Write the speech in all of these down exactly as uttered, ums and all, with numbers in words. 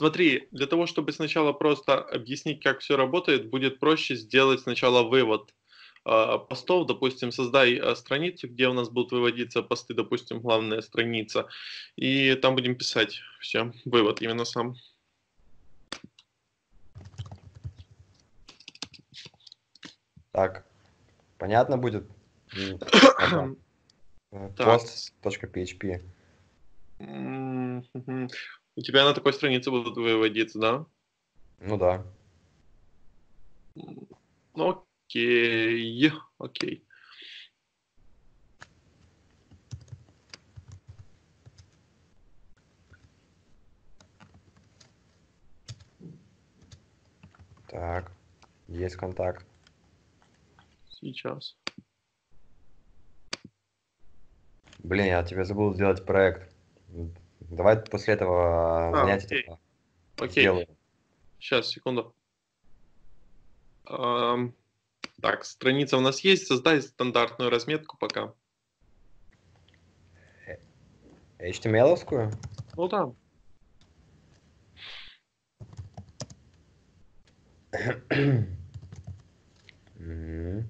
Смотри, для того, чтобы сначала просто объяснить, как все работает, будет проще сделать сначала вывод а, постов. Допустим, создай а, страницу, где у нас будут выводиться посты, допустим, главная страница, и там будем писать все, вывод именно сам. Так, понятно будет? Так. Post.php. Мгм. У тебя на такой странице будут выводиться, да? Ну да. Ну, окей, окей. Так, есть контакт. Сейчас. Блин, я тебе забыл сделать проект. Давай после этого А, занятия окей. типа Окей. сделаем. Сейчас, секунду. Ам, так, страница у нас есть. Создай стандартную разметку пока. эйч ти эм эл-овскую? Ну да. Мгм.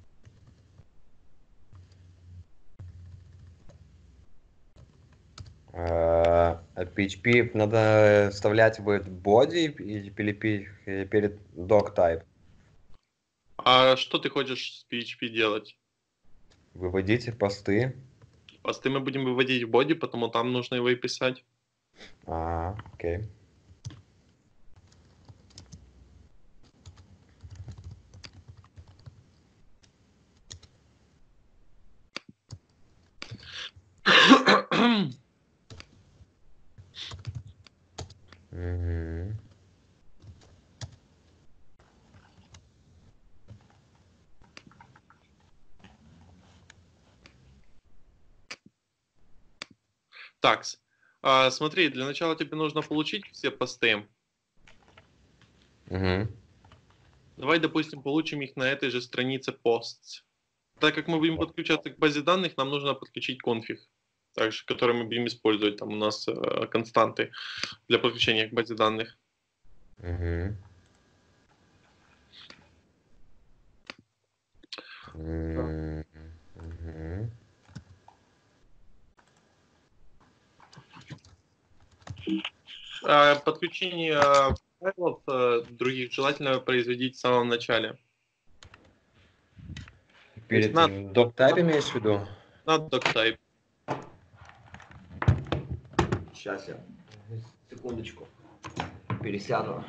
А пи эйч пи надо вставлять в body и пилипи перед doctype. А что ты хочешь с пи эйч пи делать? Выводите посты. Посты мы будем выводить в боди, потому там нужно его и писать. А, окей. Мгм. Так, а, смотри, для начала тебе нужно получить все посты. Мгм. Давай, допустим, получим их на этой же странице posts. Так как мы будем подключаться к базе данных, нам нужно подключить конфиг, также, который мы будем использовать. Там у нас э, константы для подключения к базе данных. Мгм. М, мгм. А подключение файлов э, других желательно производить в самом начале. То есть Перед надо, doctype имеешь в виду? надо doctype. Сейчас я, секундочку, пересяду.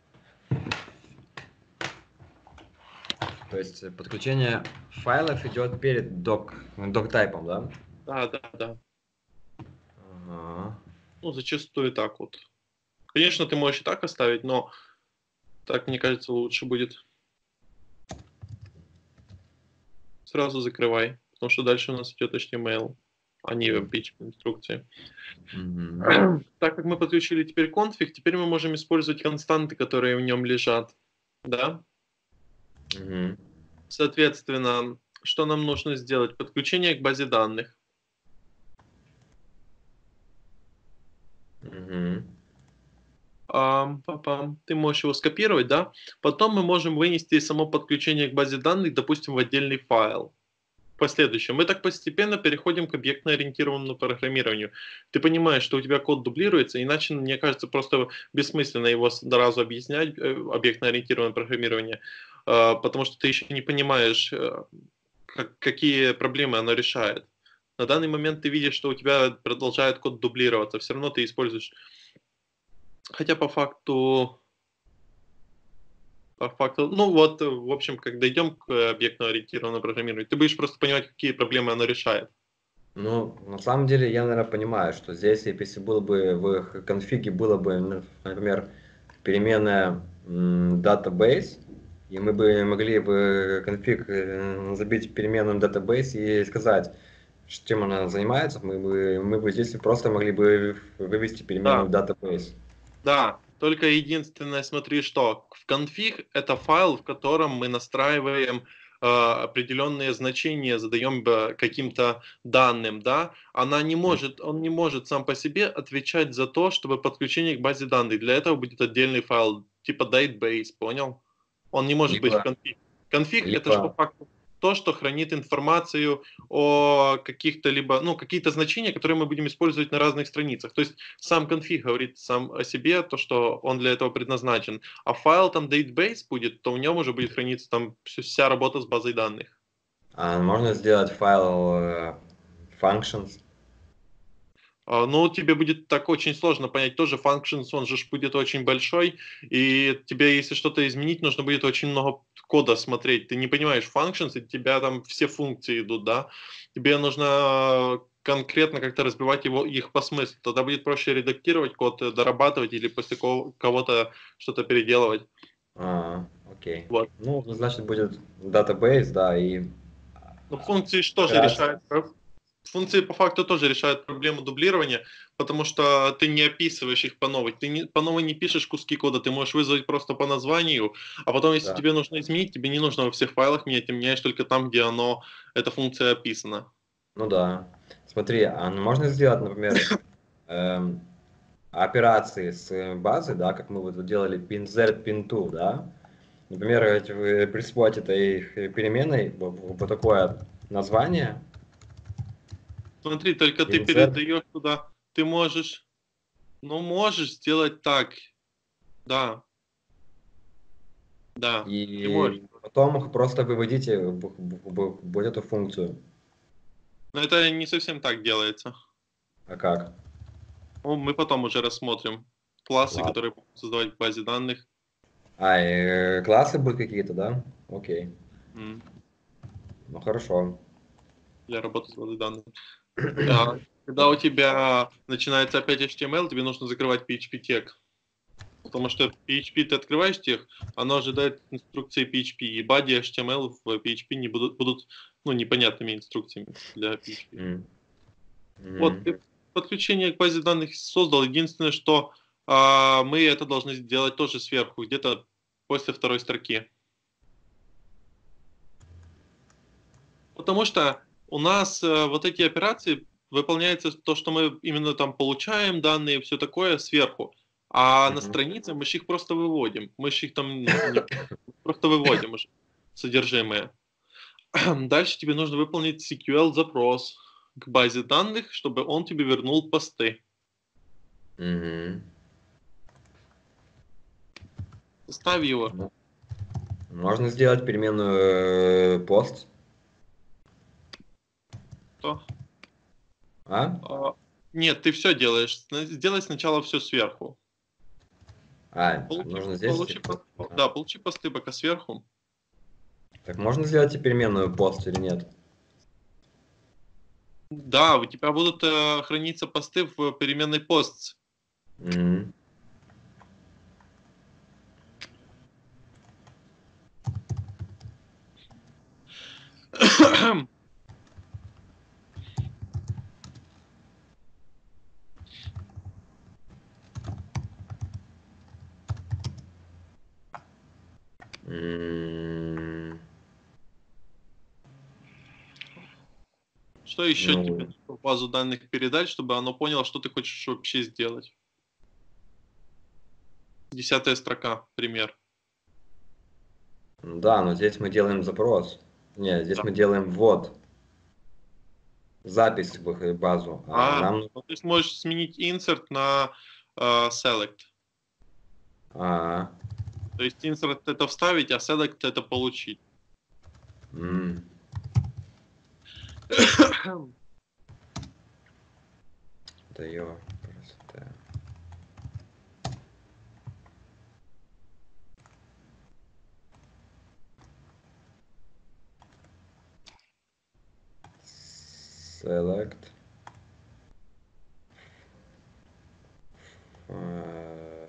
То есть подключение файлов идет перед док, доктайпом, да? Да, да, да. Ага. Ну, зачастую так вот. Конечно, ты можешь и так оставить, но так, мне кажется, лучше будет. Сразу закрывай, потому что дальше у нас идет эйч ти эм эл, а не пи эйч пи инструкции. Мгм. Так как мы подключили теперь конфиг, теперь мы можем использовать константы, которые в нем лежат. Да? Мгм. Соответственно, что нам нужно сделать? Подключение к базе данных. Мгм. Ам, па-пам. Ты можешь его скопировать, да? Потом мы можем вынести само подключение к базе данных, допустим, в отдельный файл. В последующем. Мы так постепенно переходим к объектно-ориентированному программированию. Ты понимаешь, что у тебя код дублируется, иначе, мне кажется, просто бессмысленно его сразу объяснять, э, объектно-ориентированное программирование, э, потому что ты еще не понимаешь, э, как, какие проблемы оно решает. На данный момент ты видишь, что у тебя продолжает код дублироваться, все равно ты используешь. Хотя по факту, по факту, ну вот, э, в общем, когда идем к объектно-ориентированному программированию, ты будешь просто понимать, какие проблемы оно решает. Ну, на самом деле, я, наверное, понимаю, что здесь, если было бы в конфиге было бы, н- например, переменная м, database, и мы бы могли бы конфиг э, забить переменную database и сказать, ш- чем она занимается, мы бы, мы бы здесь просто могли бы вывести переменную Да. database. Да, только единственное, смотри, что в конфиг это файл, в котором мы настраиваем э, определенные значения задаем э, каким-то данным, да, она не может, он не может сам по себе отвечать за то, чтобы подключение к базе данных. Для этого будет отдельный файл, типа database, понял? Он не может быть в Либо, конфиг. Конфиг это же по либо, факту то, что хранит информацию о каких-то либо, ну, какие-то значения, которые мы будем использовать на разных страницах. То есть сам конфиг говорит сам о себе, то, что он для этого предназначен. А файл там database будет, то в нем уже будет храниться там вся работа с базой данных. а можно сделать файл э, functions. А, Ну, тебе будет так очень сложно понять тоже, functions, он же ж будет очень большой, и тебе, если что-то изменить, нужно будет очень много кода смотреть. Ты не понимаешь functions, и у тебя там все функции идут, да? Тебе нужно конкретно как-то разбивать его, их по смыслу. Тогда будет проще редактировать код, э, дорабатывать или после кого- кого-то что-то переделывать. А, окей. Вот. Ну, значит, будет database, да, и Но а, функции же тоже операция. решают. про- Функции по факту тоже решают проблему дублирования, потому что ты не описываешь их по новой. Ты не, по новой не пишешь куски кода, ты можешь вызвать просто по названию, а потом, если Да. тебе нужно изменить, тебе не нужно во всех файлах менять, ты меняешь только там, где оно, эта функция описана. Ну да. Смотри, а можно сделать, например, эм, операции с базы, да, как мы вот делали pin-z, pin-to, да? Например, эти вы присвоить этой переменной вот вот такое название, Смотри, только ты pin-z, передаешь туда, ты можешь, ну, можешь сделать так, да, да, ты можешь. и потом просто выводите в- в- в- вот эту функцию. Но это не совсем так делается. А как? Ну, мы потом уже рассмотрим классы, Ладно. которые будут создавать в базе данных. А, и классы будут какие-то, да? Окей. М. Ну хорошо. Для работы с базой данных. А, когда у тебя начинается опять эйч ти эм эл, тебе нужно закрывать пи эйч пи тег. Потому что пи эйч пи ты открываешь тег, оно ожидает инструкции пи эйч пи, и body эйч ти эм эл в пи эйч пи не будут, будут ну, непонятными инструкциями для пи эйч пи. М. Вот, Мгм. ты подключение к базе данных создал. Единственное, что а, мы это должны сделать тоже сверху, где-то после второй строки. Потому что у нас э, вот эти операции выполняются то, что мы именно там получаем данные, все такое сверху. А на Мгм. странице мы ж их просто выводим. Мы ж их там не, просто выводим уже содержимое. Дальше тебе нужно выполнить эс ку эль-запрос к базе данных, чтобы он тебе вернул посты. Мгм. Ставь его. Ну, можно сделать переменную э, пост. То. А? А, Нет, ты все делаешь. Сна- Сделай сначала все сверху. А, Получи, нужно здесь получи, типа. по- А. да, получи посты пока сверху. Так можно сделать и переменную пост или нет? Да, у тебя будут э, храниться посты в переменной posts. Мгм. М. Что еще тебе Ну, нужно в базу данных передать, чтобы оно поняло, что ты хочешь вообще сделать? Десятая строка, пример. да, но здесь мы делаем запрос. Нет, здесь Да. мы делаем ввод, запись в их базу. А А, нам... ну ты сможешь сменить insert на э, select. А, То есть insert это вставить, а select это получить. м. Да ё, просто. Select. Э,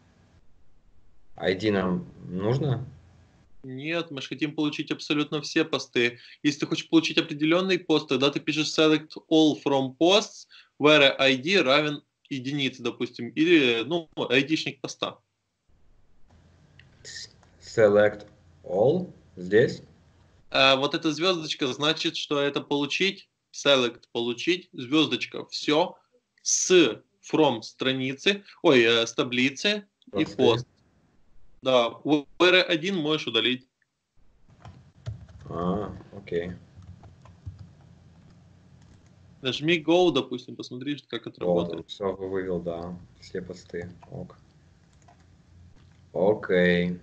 ай ди нам нужно? Нет, мы же хотим получить абсолютно все посты. Если ты хочешь получить определенный пост, тогда ты пишешь select all from posts, where ай ди равен единице, допустим, или, ну, айдишник поста. Select all. Здесь? А вот эта звездочка значит, что это получить, select получить, звездочка, все с from страницы, ой, э, с таблицы и Посты. пост. Да, у эр один можешь удалить. А, окей. Нажми Go, допустим, посмотри, как это Вот он, работает. все вывел, да. Все посты. Ок. Окей.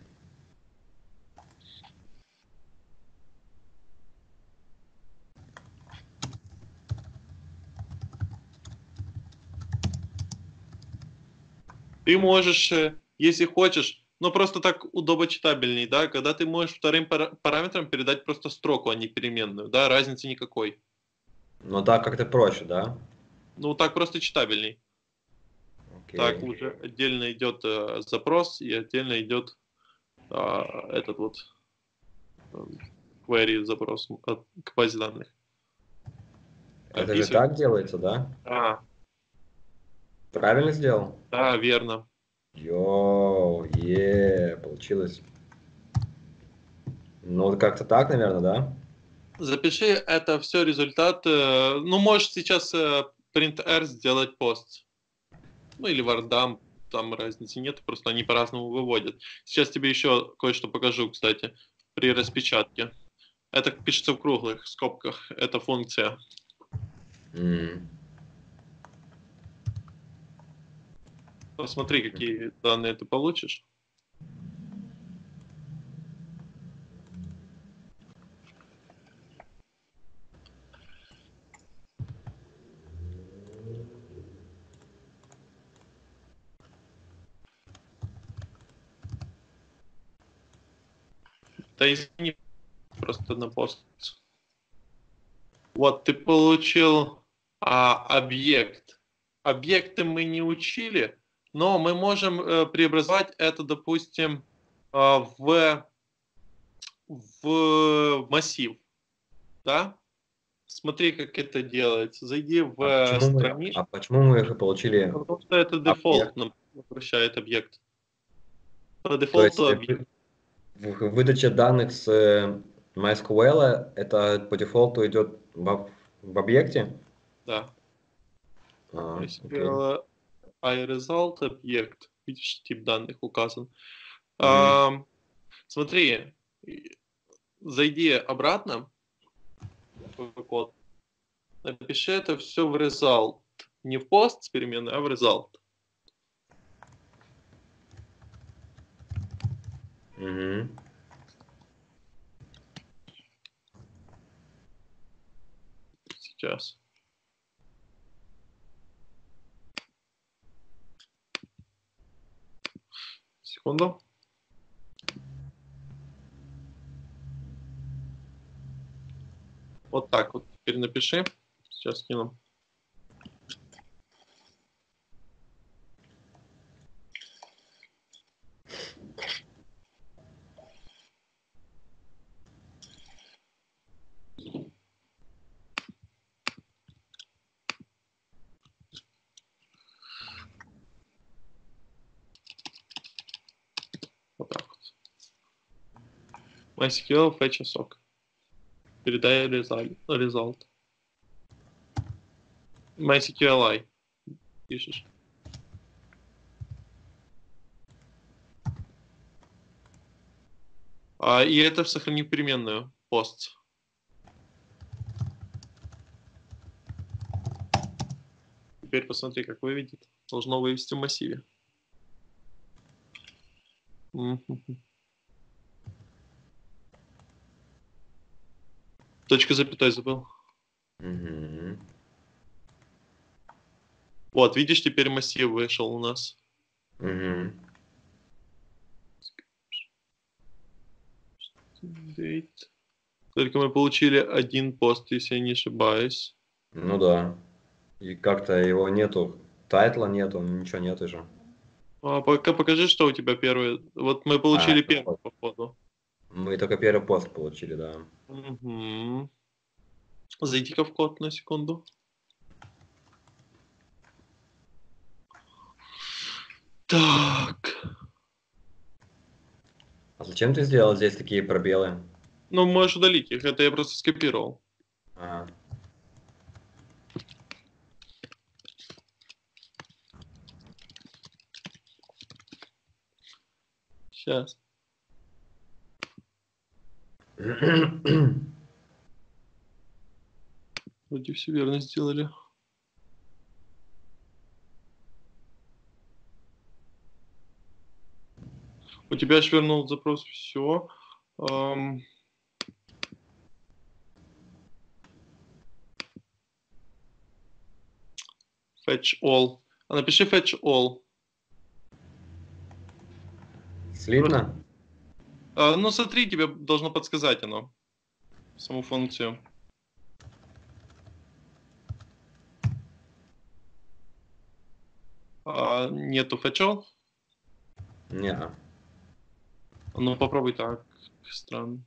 Ты можешь, э, если хочешь, но просто так удобочитабельней, да, когда ты можешь вторым пара- параметром передать просто строку, а не переменную, да, разницы никакой. Но так как-то проще, да? Ну, так просто читабельней. Так Окей. уже отдельно идет э, запрос и отдельно идет э, этот вот э, query запрос от, к базе данных. Это же Описывать. так делается, да? А, Правильно сделал? да, верно. Йоу, е, получилось. Ну, вот как-то так, наверное, да? Запиши это все результат. э, ну, можешь сейчас э, printr сделать пост. Ну, или вардам, там разницы нет, просто они по-разному выводят. Сейчас тебе еще кое-что покажу, кстати, при распечатке. Это пишется в круглых скобках, это функция. М. Посмотри, какие данные ты получишь. Да извини, просто на пост. Вот, ты получил а, объект. Объекты мы не учили, но мы можем э, преобразовать это, допустим, э, в, в массив. Да? Смотри, как это делается. Зайди в А э, почему мы, страницу, а почему мы их получили потому что это дефолт объект? нам возвращает объект. По То есть дефолту э, объект. вы- в- выдача данных с э, MySQL, это по дефолту идет в, в объекте? Да. А, окей. MySQL iResult объект. Видишь, тип данных указан. Мгм. А, смотри, зайди обратно в код, напиши это все в result. Не в пост с переменной, а в result. Мгм. Сейчас. Секунду. Вот так вот. Теперь напиши. Сейчас скину. Вот так вот. MySQL fetch a sock. Передай result. result. MySQLi пишешь. А, и это сохрани в переменную. Пост. Теперь посмотри, как выведет. Должно вывести в массиве. Мгм. Точка запятой забыл. Мгм. Вот, видишь, теперь массив вышел у нас. Мгм. Date. Только мы получили один пост, если я не ошибаюсь. Ну да. И как-то его нету, тайтла нету, ничего нету же. А пока покажи, что у тебя первый. Вот мы А, получили это первый, вот. походу. Мы только первый пост получили, да. Мгм. Зайди-ка в код на секунду. Так. А зачем ты сделал здесь такие пробелы? Ну, можешь удалить их, это я просто скопировал. А. Сейчас. Вроде все верно сделали. У тебя аж вернул запрос, все. Um, fetch all. А напиши fetch all. Слитно? А, ну, смотри, тебе должно подсказать оно. Саму функцию. А, нету fetch all? Не. Ну, попробуй так. Странно.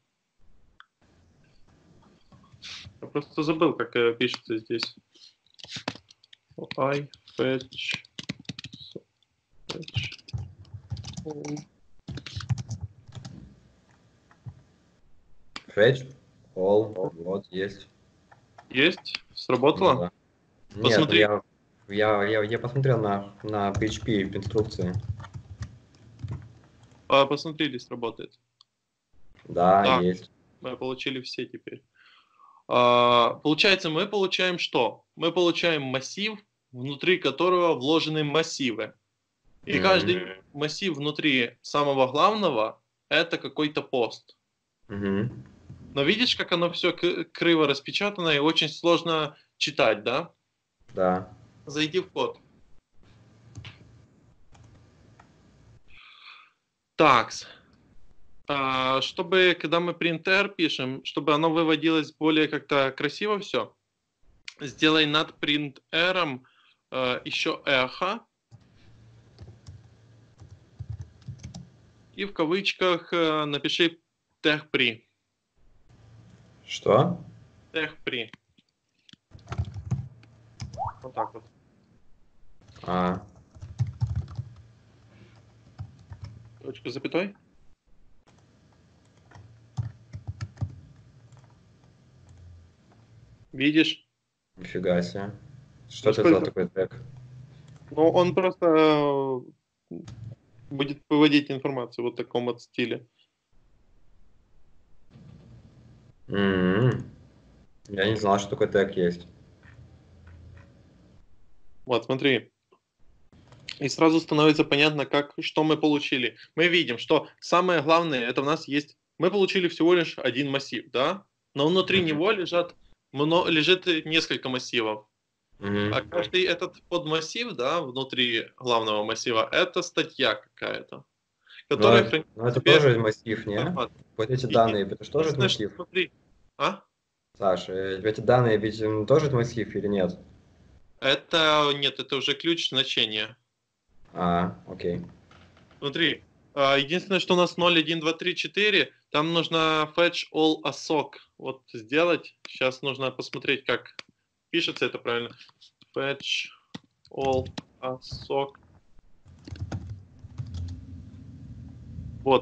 Я просто забыл, как э, пишется здесь. I fetch. fetch all. Fetch all. Вот, есть. Есть? Ну, Сработало? да. Нет, Посмотри. я, я, я, я посмотрел на, на пи эйч пи в инструкции. А, посмотри, ли сработает. Да, Да, есть. мы получили все теперь. А, получается, мы получаем что? Мы получаем массив, внутри которого вложены массивы. И каждый Мгм. массив внутри самого главного – это какой-то пост. Мгм. Но видишь, как оно все криво распечатано и очень сложно читать, да? Да. Зайди в код. Так, а, чтобы, когда мы printr пишем, чтобы оно выводилось более как-то красиво все, сделай над printr э, еще эхо. И в кавычках э, напиши техпри. Что? Техпри. Вот так вот. А, Точка запятой. Видишь? нифига себе. Что Ну это за сколько? такой тег? Ну он просто э, будет выводить информацию в вот таком вот стиле. М. Я не знал, что такой тег есть. Вот, смотри. И сразу становится понятно, как, что мы получили. Мы видим, что самое главное, это у нас есть... Мы получили всего лишь один массив, да? Но внутри Мгм. него лежат, мно, лежит несколько массивов. А Мгм. каждый этот подмассив, да, внутри главного массива, это статья какая-то, Но, которая это- хранит но в это себе тоже массив, не? информацию. Вот эти И данные, это же тоже единственное, что массив? смотри, а? Саша, э, эти данные ведь м, тоже массив или нет? Это, нет, это уже ключ значения. А, окей. Смотри, а, единственное, что у нас ноль, один, два, три, четыре, там нужно fetch all assoc вот сделать. Сейчас нужно посмотреть, как пишется это правильно. Fetch all assoc. Вот.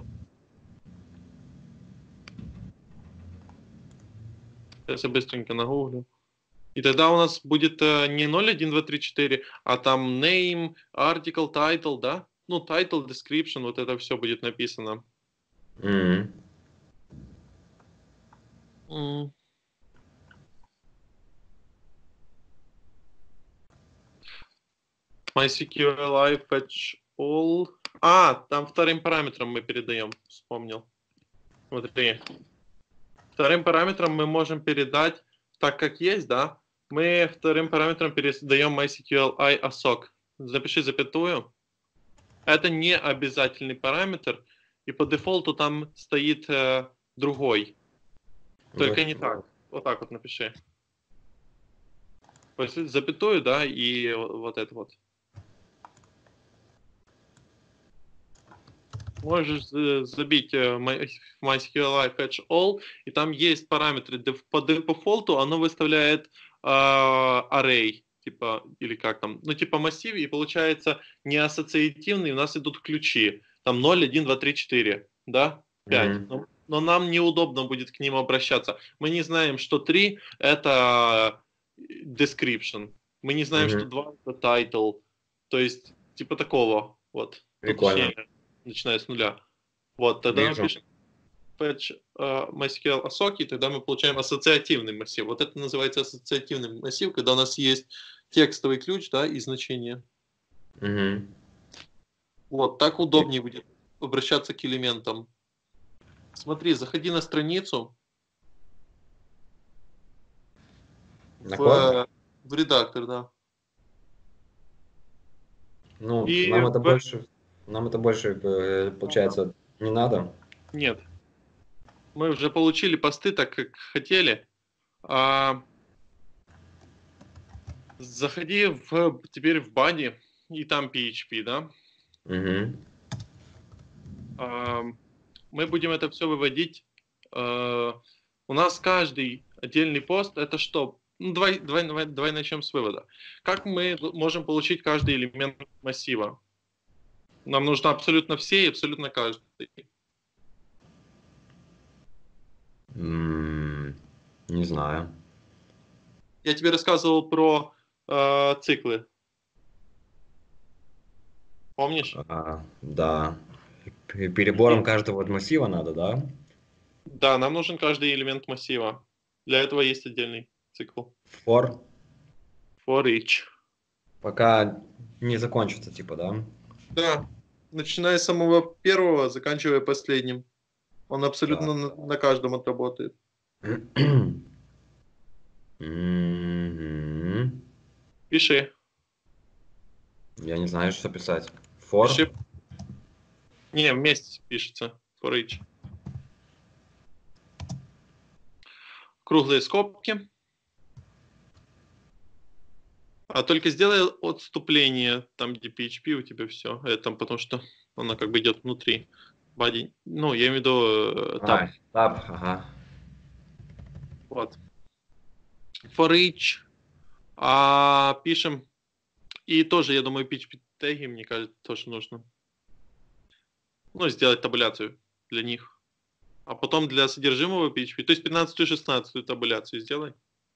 Сейчас я быстренько нагуглю. И тогда у нас будет э, не ноль, один, два, три, четыре, а там name, article, title, да? Ну, title, description, вот это все будет написано. М. М. MySQLi fetch all. А, там вторым параметром мы передаем, вспомнил. Смотри. Вторым параметром мы можем передать, так как есть, да? Мы вторым параметром передаем MySQLi assoc. Запиши запятую. Это не обязательный параметр, и по дефолту там стоит э, другой. Ну, Только не так. Вот так вот напиши. После запятую, да, и вот это вот. Можешь забить э, MySQLi fetch all, и там есть параметры. По дефолту оно выставляет э, array, типа, или как там, ну, типа массив, и получается не ассоциативный, у нас идут ключи. Там ноль, один, два, три, четыре, да? пять. Мгм. Ну, но нам неудобно будет к ним обращаться. Мы не знаем, что три это description. Мы не знаем, что Мгм. два это title. То есть, типа такого. Вот. Ну, Прикольно. точнее, начиная с нуля. Вот, тогда Вижу. напишем patch uh, MySQL Asoki, тогда мы получаем ассоциативный массив. Вот это называется ассоциативный массив, когда у нас есть текстовый ключ, да, и значение. Мгм. Вот, так удобнее будет обращаться к элементам. Смотри, заходи на страницу На код? в, в редактор, да. Ну, И нам это в... больше, нам это больше, э, получается, не надо. Нет, мы уже получили посты так, как хотели. А, заходи в, теперь в body, и там пи эйч пи, да. Мгм. А, мы будем это все выводить. А, у нас каждый отдельный пост, это что? Ну, давай, давай, давай, давай начнем с вывода. Как мы можем получить каждый элемент массива? Нам нужно абсолютно все и абсолютно каждый. М, Не знаю. Я тебе рассказывал про э, циклы. Помнишь? А, да. П- И- Перебором каждого вот массива надо, да? да, нам нужен каждый элемент массива. Для этого есть отдельный цикл. For, For each. пока не закончится, типа, да? Да. Начиная с самого первого, заканчивая последним. Он Так. абсолютно на, на каждом отработает. Мгм. Пиши. Я не знаю, что писать. For. Пиши. Не, вместе пишется. For each. Круглые скобки. А только сделай отступление там, где пи эйч пи у тебя все. Это потому что она как бы идет внутри body. Ну, я имею в виду э, А, таб. tab, ага. Вот. For each. А пишем. И тоже, я думаю, пи эйч пи теги, мне кажется, тоже нужно. Ну, сделать табуляцию для них. А потом для содержимого пи эйч пи. То есть пятнадцатую и шестнадцатую табуляцию сделай.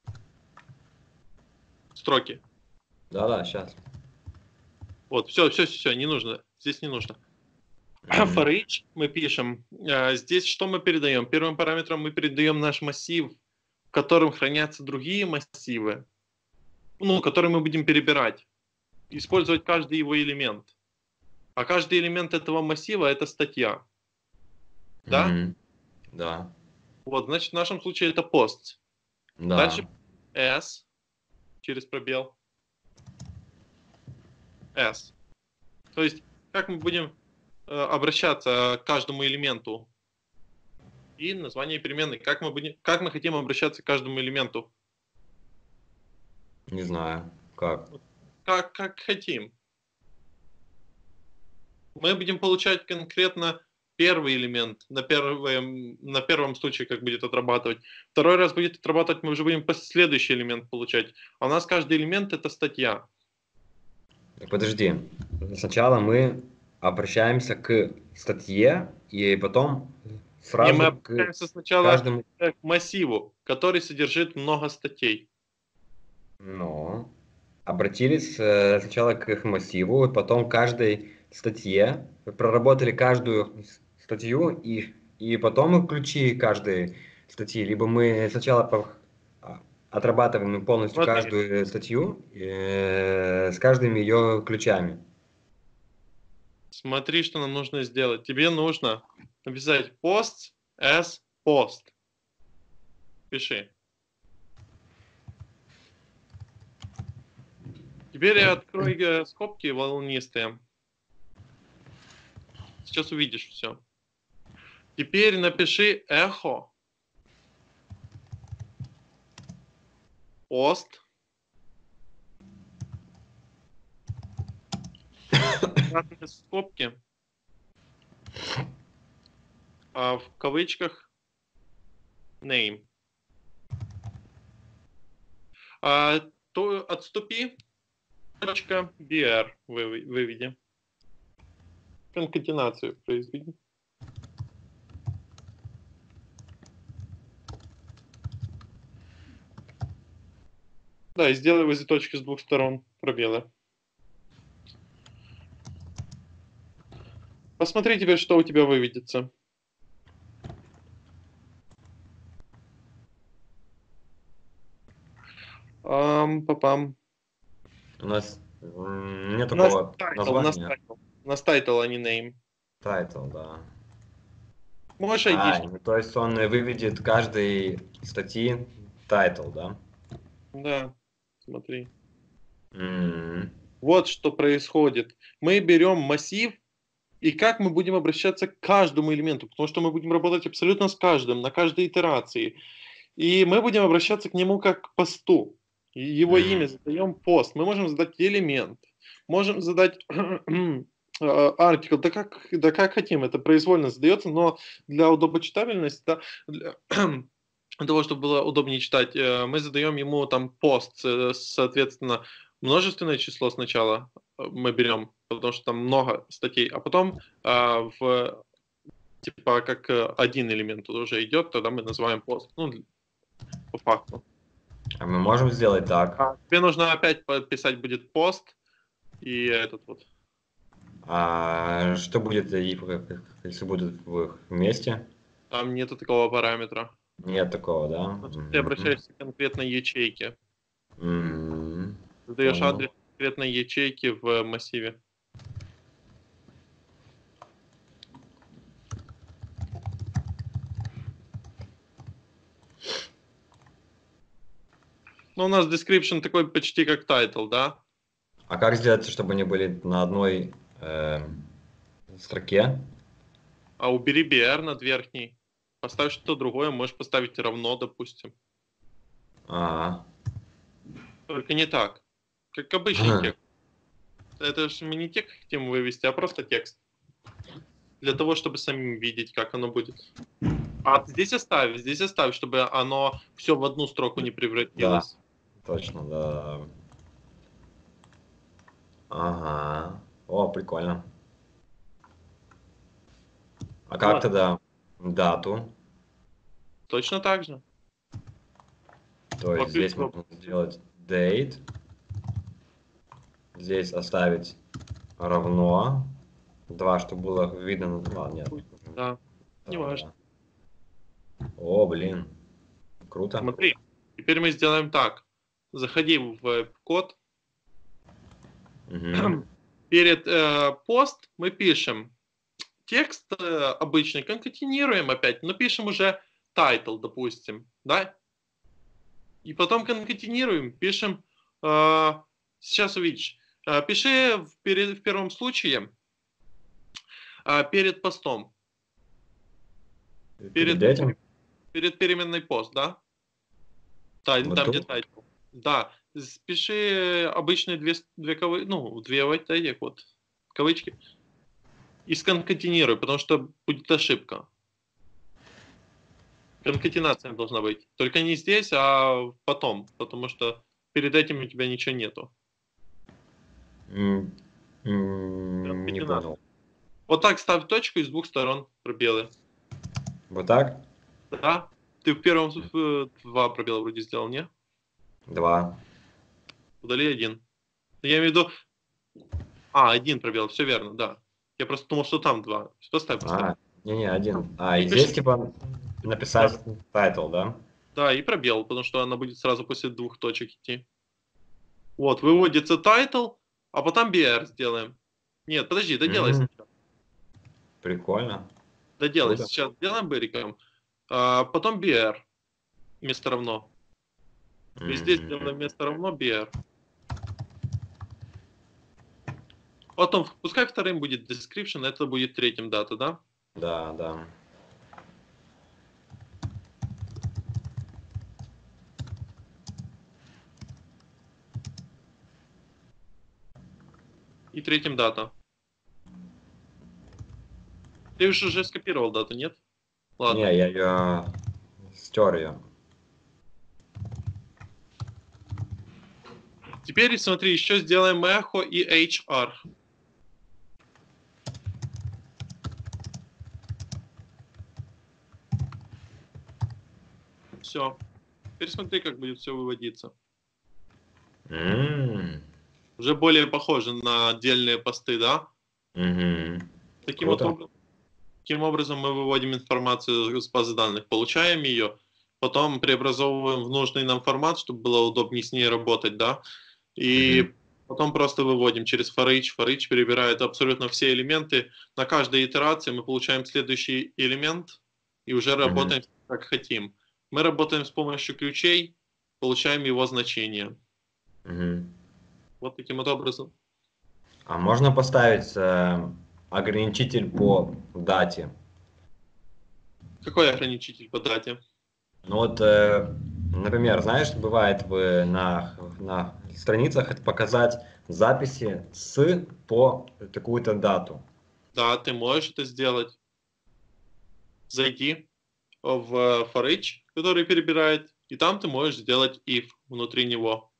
Строки. Да-да, сейчас. Вот, все, все, все, не нужно. Здесь не нужно. For each мы пишем. а, Здесь что мы передаем? Первым параметром мы передаем наш массив, в котором хранятся другие массивы, ну, которые мы будем перебирать. Использовать каждый его элемент. А каждый элемент этого массива это статья. Да? Мгм. Да. Вот, значит, в нашем случае это posts. Да. Дальше S через пробел. S. То есть, как мы будем э, обращаться к каждому элементу. И название переменной. Как мы, будем, как мы хотим обращаться к каждому элементу. Не знаю. Как? Как, как хотим. Мы будем получать конкретно первый элемент на, первом, на первом случае, как будет отрабатывать. Второй раз будет отрабатывать, мы уже будем следующий элемент получать. А у нас каждый элемент это статья. Подожди. Сначала мы обращаемся к статье, и потом Не, мы сразу к обращаемся сначала каждому... к массиву, который содержит много статей. Но обратились э, сначала к их массиву, потом к каждой статье, проработали каждую статью, и, и потом ключи каждой статьи. Либо мы сначала по- а, отрабатываем полностью Смотри, каждую статью э, с каждыми ее ключами. смотри, что нам нужно сделать. Тебе нужно написать posts as post. Пиши. Теперь я открою скобки волнистые. Сейчас увидишь все. Теперь напиши echo post квадратные скобки, а в кавычках name. А, то отступи. Точка br выведи. Конкатенацию произведи. Да, и сделай возле точки с двух сторон пробелы. Посмотри теперь, что у тебя выведется. Ам, папам. У нас м, нет У нас такого тайтл, у нас названия. тайтл. У нас тайтл, а не name. Тайтл, да. Можешь А, айдишник. ну, то есть он выведет каждой статьи тайтл, да? Да, смотри. М, Вот что происходит. Мы берем массив, и как мы будем обращаться к каждому элементу, потому что мы будем работать абсолютно с каждым, на каждой итерации. И мы будем обращаться к нему как к посту. И его имя м. задаем пост. Мы можем задать элемент, можем задать артикл, да как, да как хотим, это произвольно задается, но для удобочитабельности, да, для того, чтобы было удобнее читать, э, мы задаем ему там пост, э, соответственно, множественное число сначала э, мы берем, потому что там много статей, а потом а, в типа как э, один элемент тут уже идет, тогда мы называем пост. Ну, по факту. А мы можем сделать так. А, тебе нужно опять подписать будет пост и этот вот. А что будет, и- если будут в их вместе? Там нету такого параметра. Нет такого, да? Значит, ты Мгм. обращаешься к конкретной ячейке. М, Задаешь Понял. адрес конкретной ячейки в массиве. Ну, у нас description такой почти как title, да? А как сделать, чтобы они были на одной эм, строке? А убери би ар над верхней. Поставь что-то другое, можешь поставить равно, допустим. А, Только не так. Как обычный текст. Это же мы не текст хотим вывести, а просто текст. Для того, чтобы самим видеть, как оно будет. А здесь оставь, здесь оставь, чтобы оно все в одну строку не да, превратилось. точно, да. Ага. О, прикольно. А как Вот, тогда дату? точно так же. То По есть здесь ключу. можно сделать date, здесь оставить равно, два, чтобы было видно, ну ладно, нет. Да, не Да, важно. да. О, блин, круто. Смотри, теперь мы сделаем так. Заходи в код. Мгм. Перед э, пост мы пишем текст э, обычный, конкатинируем опять, но пишем уже title, допустим, да? И потом конкатинируем, пишем, э, сейчас увидишь, э, пиши в, перед, в первом случае э, перед постом, Перед перед, этим, перед переменной пост, да? Да, вот там, где тут, title. Да, пиши обычные две, две кавы, ну, две вот этих вот кавычки и сконкатинируй, потому что будет ошибка. Конкатенация должна быть. Только не здесь, а потом, потому что перед этим у тебя ничего нету. м, м, не Конкатенация. понял. Вот так ставь точку и с двух сторон пробелы. Вот так? Да? Ты в первом э, два пробела вроде сделал, не? Два. Удали один. Я имею в виду... А, один пробел, все верно, да. Я просто думал, что там два. Поставь, поставь. А, не-не, один. А, И и здесь пиши. типа Да. написать title, да? Да, и пробел, потому что она будет сразу после двух точек идти. Вот, выводится title, а потом би ар сделаем. Нет, подожди, доделай М, сначала. Прикольно. Доделай. Круто. Сейчас сделаем бэриком. А потом би ар вместо равно. И здесь М, сделаем вместо равно би ар. Потом, пускай вторым будет description, это будет третьим дата, да? Да, да. И третьим дата. Ты уж уже скопировал дату, нет? Не, Ладно. я ее стер ее. Теперь смотри, еще сделаем эхо и эйч ар. Все. Теперь смотри, как будет все выводиться. М, Уже более похоже на отдельные посты, да? мгм. Таким вот Круто. образом, таким образом мы выводим информацию с базы данных, получаем ее, потом преобразовываем в нужный нам формат, чтобы было удобнее с ней работать, да, Мгм, и потом просто выводим через for each. For each перебирает абсолютно все элементы. На каждой итерации мы получаем следующий элемент и уже мгм, работаем как хотим. Мы работаем с помощью ключей, получаем его значение. мгм. Вот таким вот образом. А можно поставить э, ограничитель по дате? Какой ограничитель по дате? Ну вот, э, например, знаешь, бывает в, на, на страницах это показать записи с по такую-то дату. Да, ты можешь это сделать. Зайди в for each, который перебирает, и там ты можешь сделать if внутри него.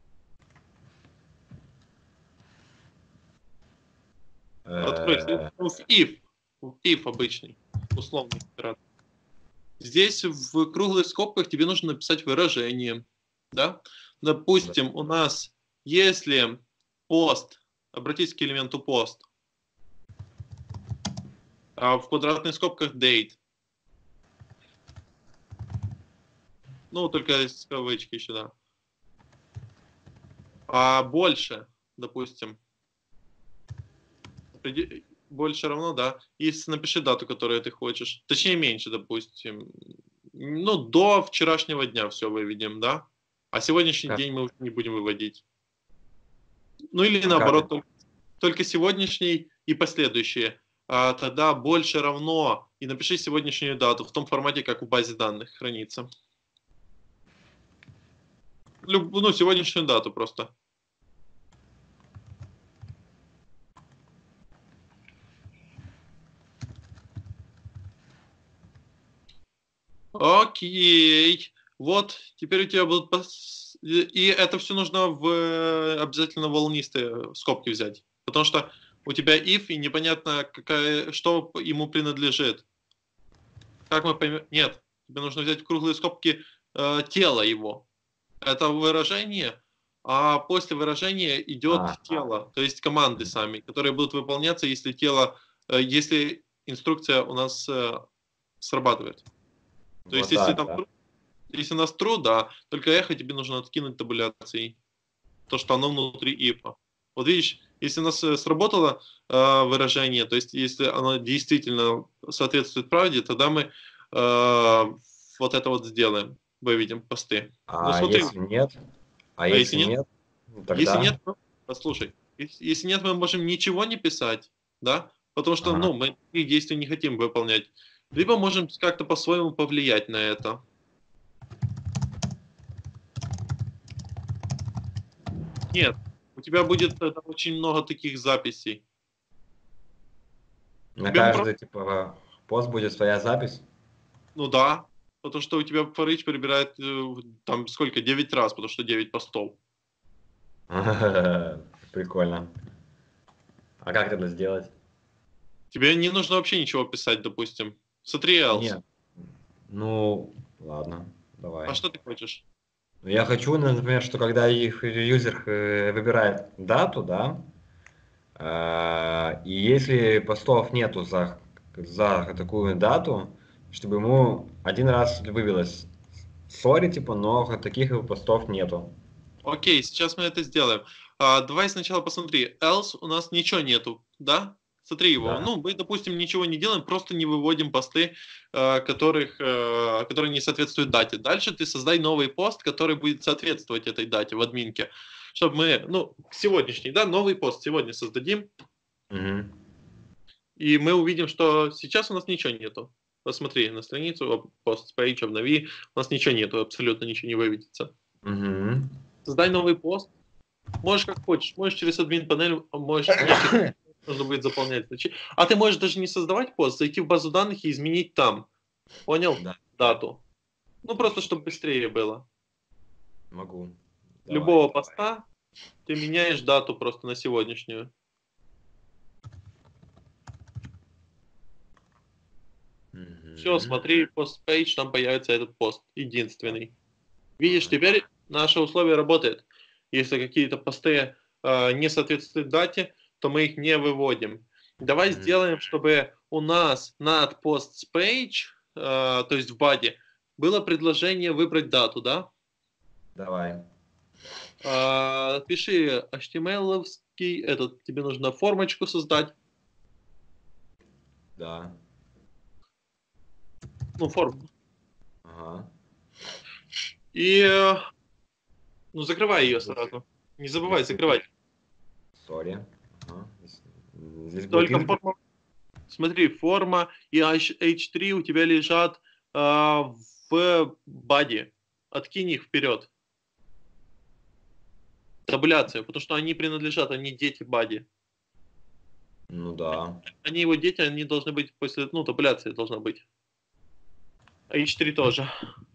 Открой Э, ну, в if, в if обычный, условный оператор. Здесь в круглых скобках тебе нужно написать выражение, да? да. Допустим, у нас, если пост, обратись к элементу пост, а в квадратных скобках date, ну, только с кавычки еще, да. А больше, допустим, больше равно, да. И напиши дату, которую ты хочешь. Точнее, меньше, допустим. Ну, до вчерашнего дня все выведем, да. А сегодняшний Как- день мы уже не будем выводить. Ну или а как наоборот, это? только, только сегодняшний и последующие. А тогда больше равно. И напиши сегодняшнюю дату в том формате, как в базе данных хранится. Люб, ну, сегодняшнюю дату просто. Окей. Вот, теперь у тебя будут... пос- И это все нужно в обязательно волнистые скобки взять. Потому что у тебя if, и непонятно, какая, что ему принадлежит. Как мы поймем? Нет, тебе нужно взять в круглые скобки э, тело его. Это выражение, а после выражения идет А, тело, то есть команды сами, которые будут выполняться, если тело, э, если инструкция у нас э, срабатывает. То есть, вот если так, там да? если у нас true, да, только эхо тебе нужно откинуть табуляцией. То, что оно внутри if. Вот видишь, если у нас э, сработало э, выражение, то есть если оно действительно соответствует правде, тогда мы э, вот это вот сделаем, выведем посты. Ну А смотри, если нет? А а если если нет, нет, ну, если нет, тогда... ну, послушай, если если нет, мы можем ничего не писать, да, потому что, Ага. ну, мы таких действий не хотим выполнять. Либо можем как-то по-своему повлиять на это. Нет, у тебя будет э, там очень много таких записей. На Тебе просто, каждый, типа, пост будет своя запись? ну да, потому что у тебя for each перебирает э, там сколько, девять раз, потому что девять постов. Прикольно. А как это сделать? Тебе не нужно вообще ничего писать, допустим. Смотри else. Нет. Ну, ладно, А давай. что ты хочешь? Ну, я хочу, например, что когда их юзер э, выбирает дату, да, э, и если постов нету за, за такую дату, чтобы ему один раз вывелось сори, типа, но таких постов нету. Окей, сейчас мы это сделаем. А, давай сначала посмотри. Else у нас ничего нету, да? Смотри его. Да. Ну, мы, допустим, ничего не делаем, просто не выводим посты, э, которых, э, которые не соответствуют дате. Дальше ты создай новый пост, который будет соответствовать этой дате в админке. Чтобы мы, ну, сегодняшний, да, новый пост сегодня создадим, Мгм. и мы увидим, что сейчас у нас ничего нету. Посмотри на страницу, пост, page, обнови, у нас ничего нету, абсолютно ничего не выведется. Мгм. Создай новый пост, можешь как хочешь, можешь через админ панель, а можешь внутрь, нужно будет заполнять. А ты можешь даже не создавать пост, зайти в базу данных и изменить там. Понял? Да, Дату. Ну просто чтобы быстрее было. могу. Давай, Любого давай. поста ты меняешь дату просто на сегодняшнюю. Все, Мгм. смотри, пост page, там появится этот пост. Единственный. Видишь, Ага. теперь наше условие работает. Если какие-то посты э, не соответствуют дате, то мы их не выводим. Давай Мгм. сделаем, чтобы у нас над posts page, э, то есть в баде, было предложение выбрать дату, да? Давай. Э, пиши эйч ти эм эл-овский, этот, тебе нужно формочку создать, Да. ну, форму. Ага. И, э, ну, закрывай ее сразу. Не забывай Здесь, закрывать. сори. Ага. Здесь, здесь будет Только input. форма, смотри, форма и эйч три у тебя лежат э, в баде. Откинь их вперед. Табуляция, потому что они принадлежат, они дети бади. Ну да. Они его дети, они должны быть после, ну, табуляция должна быть. эйч три тоже.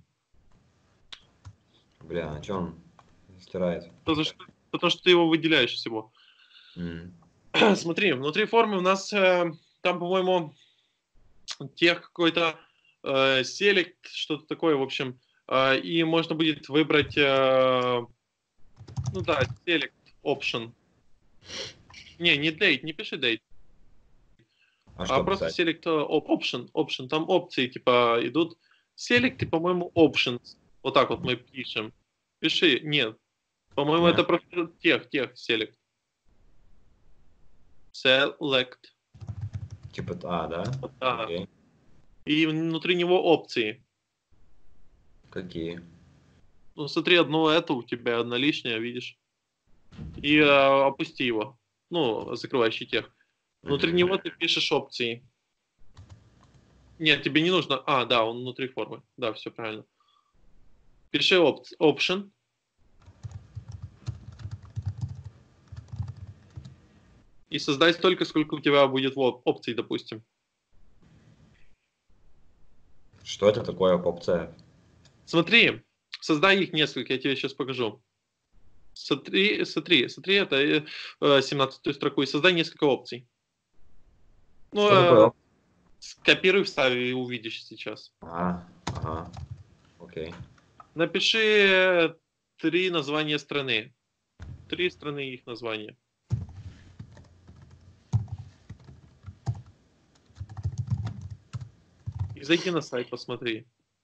Бля, а что он стирает? Потому что, потому что ты его выделяешь всего. М. Смотри, внутри формы у нас э, там, по-моему, тех какой-то э, select, что-то такое, в общем. Э, и можно будет выбрать, э, ну да, select option. Не, не date, не пиши date, А а что просто писать? select э, option, option. Там опции типа идут. Select и, по-моему, options. Вот так вот мы пишем. Пиши, нет. По-моему, Не? это просто тех, тех select. Select. Типа, а, да? Да. Окей. И внутри него опции. Какие? Ну, смотри, одно это у тебя, одна лишняя, видишь. И э, опусти его. Ну, закрывающий тех. Внутри Мгм. него ты пишешь опции. Нет, тебе не нужно. А, да, он внутри формы. Да, все правильно. Пиши опц- option. И создай столько, сколько у тебя будет вот, опций, допустим. Что это такое опция? Смотри, создай их несколько, я тебе сейчас покажу. Смотри, смотри, смотри, это э, семнадцатую строку и создай несколько опций. Ну, Что такое э, оп- скопируй, вставь и увидишь сейчас. А, ага. Окей. Напиши три названия страны. Три страны и их названия. И зайди на сайт, посмотри.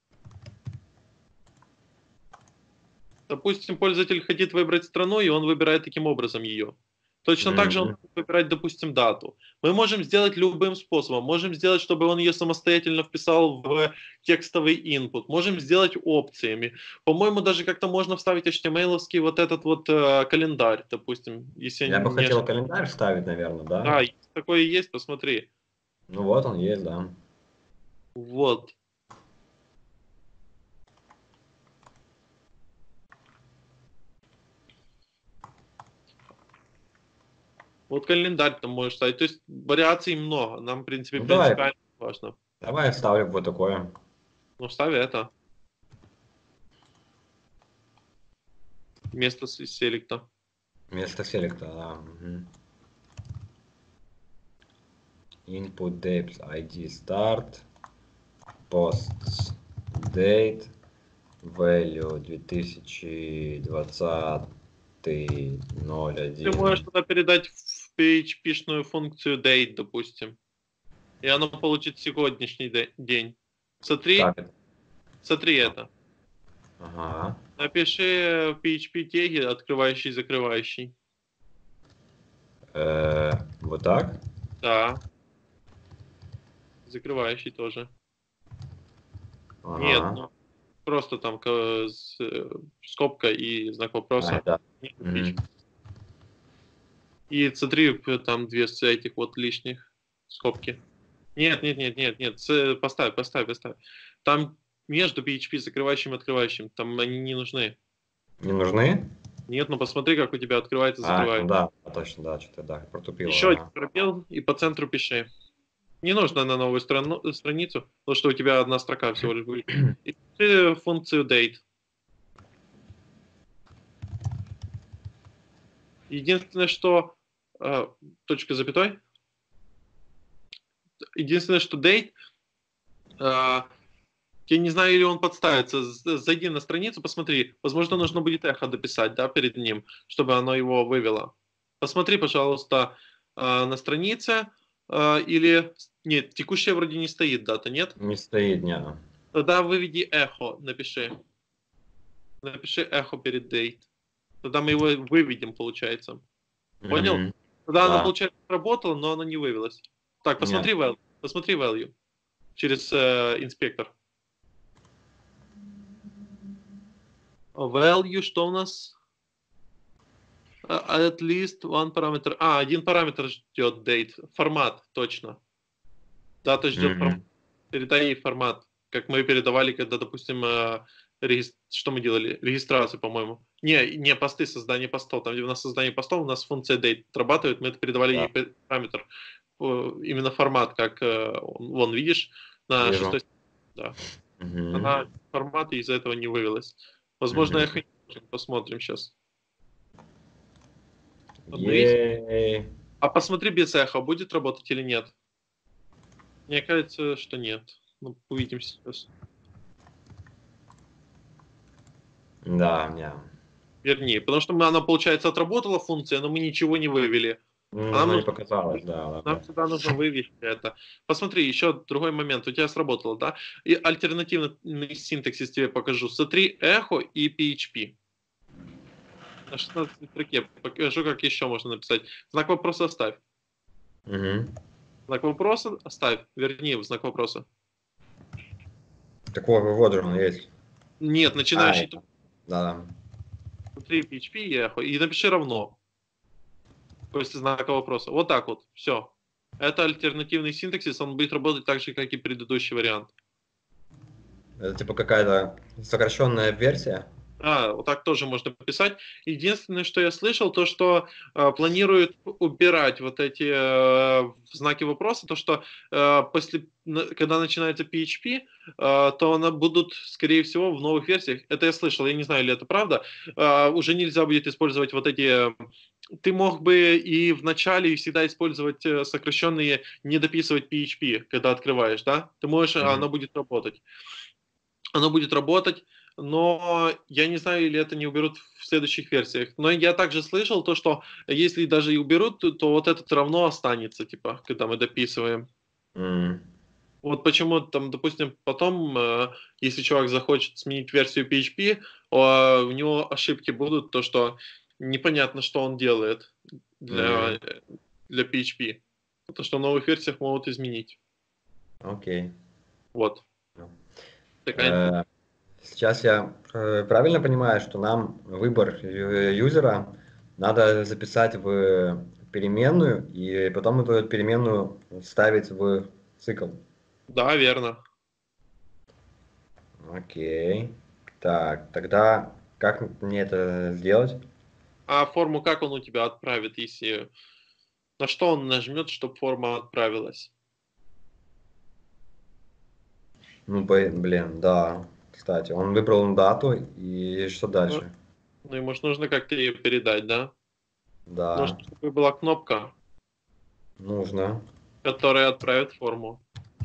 Допустим, пользователь хотит выбрать страну, и он выбирает таким образом ее. Точно так же он Мгм. может выбирать, допустим, дату. Мы можем сделать любым способом. Можем сделать, чтобы он ее самостоятельно вписал в текстовый input. Можем сделать опциями. По-моему, даже как-то можно вставить эйч ти эм эл-овский вот этот вот э, календарь, допустим, если я Я бы не хотел ошибаюсь. календарь вставить, наверное, Да, да? есть такое есть, посмотри. Ну вот он есть, да. Вот. Вот календарь там можешь ставить. То есть вариаций много. Нам, в принципе, Ну давай, принципиально важно. давай вставлю вот такое. Ну, ставь это вместо с- селекта. Вместо селекта, да. Мгм. Input date ай ди start. Posts date. Value две тысячи двадцатый ноль Ты можешь один. туда передать в пи эйч пи-шную функцию date, допустим. И оно получит сегодняшний де- день. Смотри, Как это? смотри это. Ага. Напиши в пи эйч пи теги, открывающий, закрывающий. Э, вот так? Да, закрывающий тоже. Нет, Ага. ну просто там к- с, э, скобка и знак А, вопроса. да. Нет, Мгм. и смотри, п- там две с этих вот лишних скобки. Нет, нет, нет, нет, нет, с- поставь, поставь, поставь. Там между пи эйч пи закрывающим и открывающим, там они не нужны. Не нужны? Нет, ну посмотри, как у тебя открывается, А, ну закрывается. да, точно, да, что-то да, протупило, Еще один ага. пробел и по центру пиши. Не нужно на новую страну, страницу, потому что у тебя одна строка всего лишь будет. И пиши функцию date. Единственное, что э, точка запятой. Единственное, что date, э, Я не знаю, или он подставится. З- Зайди на страницу, посмотри. Возможно, нужно будет эхо дописать, да, перед ним, чтобы оно его вывело. Посмотри, пожалуйста, а, на странице. а, Или... Нет, текущая вроде не стоит дата, нет? Не стоит, не. Тогда выведи эхо, напиши. Напиши эхо перед date. Тогда мы его выведем, получается. Понял? Мгм. Тогда она, Да. получается, работала, но она не вывелась. Так, Нет. посмотри value. Посмотри value через э, инспектор. Value, что у нас? А, At least one параметр. А, один параметр ждет date. Формат, точно. Дата ждет формат. Мгм. Передай ей формат. Как мы передавали, когда, допустим, э, регис- что мы делали? Регистрацию, по-моему. Не, не посты, создание постов. Там, где у нас создание постов, у нас функция date отрабатывает. Мы это передавали Да, ей пе- параметр. Э, Именно формат, как э, он- вон, видишь, на вижу. шестой. Да. Мгм. Она формат из-за этого не вывелась. Возможно, Мгм. эхо не нужен. Посмотрим сейчас. Обновить. Ей. А посмотри без эха, будет работать или нет? Мне кажется, что нет. Ну, увидим сейчас. Да, не. Вернее, потому что мы, она, получается, отработала функция, но мы ничего не вывели. Ну, А нам оно не нужно, показалось, да, нам ладно. всегда нужно вывести это. Посмотри, еще другой момент. У тебя сработало, да? И альтернативный синтаксис тебе покажу. Смотри, эхо и пи эйч пи. На шестнадцатой строке покажу, как еще можно написать. Знак вопроса оставь. Мгм. Знак вопроса оставь. Верни в знак вопроса. Так вот, вот же он есть. Нет, А, начинающий это. Да, Смотри, пи эйч пи и эхо. И напиши равно. После знака вопроса. Вот так вот. Все. Это альтернативный синтаксис. Он будет работать так же, как и предыдущий вариант. да. Это типа какая-то сокращенная версия. А, вот так тоже можно писать. Единственное, что я слышал, то, что э, планируют убирать вот эти э, знаки вопроса, то, что э, после, на- когда начинается пи эйч пи, э, то она будут, скорее всего, в новых версиях. Это я слышал, я не знаю, ли это правда. Э, уже нельзя будет использовать вот эти... э, Ты мог бы и в начале и всегда использовать э, сокращенные, не дописывать пи эйч пи, когда открываешь, да? Ты можешь, а Мгм. оно будет работать. Оно будет работать, но я не знаю, или это не уберут в следующих версиях. Но я также слышал то, что если даже и уберут, то, то вот этот равно останется, типа, когда мы дописываем. М. Вот почему там, допустим, потом, э, если чувак захочет сменить версию пи эйч пи, а, у него ошибки будут, то что непонятно, что он делает для, Мгм. для пи эйч пи. То, что в новых версиях могут изменить. Окей. Вот. Такая инфа. Э, Сейчас я э, правильно понимаю, что нам выбор ю- юзера надо записать в переменную и потом эту переменную ставить в цикл. Да, верно. Окей. Так, тогда как мне это сделать? А форму как он у тебя отправит, если... На что он нажмет, чтобы форма отправилась? Ну, по- блин, да. Кстати, он выбрал дату и что Ну, дальше? ну, ему ж нужно как-то ее передать, да? Да, Нужно, чтобы была кнопка, нужно. которая отправит форму.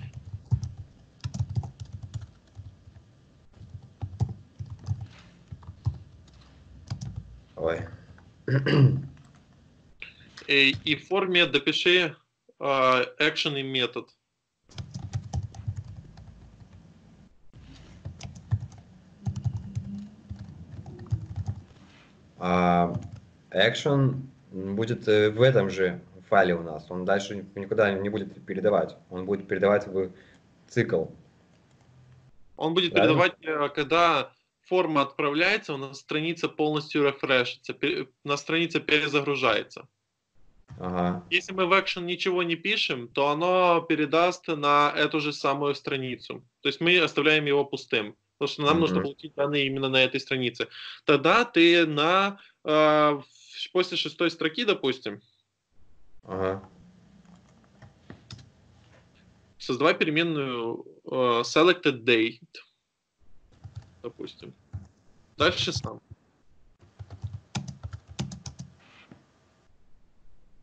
Ой. И, и в форме допиши а, action и метод. А action будет э, в этом же файле у нас. Он дальше никуда не будет передавать. Он будет передавать в цикл. Он будет Правильно? передавать, э, когда форма отправляется, у нас страница полностью рефрешится, пе- у нас страница перезагружается. Ага. Если мы в action ничего не пишем, то оно передаст на эту же самую страницу. То есть мы оставляем его пустым, потому что нам нужно Мгм. получить данные именно на этой странице. Тогда ты на э, после шестой строки, допустим, Ага. создавай переменную э, selected date, допустим. Дальше сам.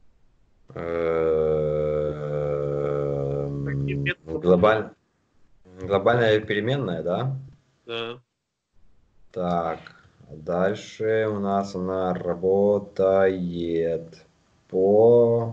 Каким Эм, методом Глобально. Глобальная переменная, да? Да. Так, дальше у нас она работает по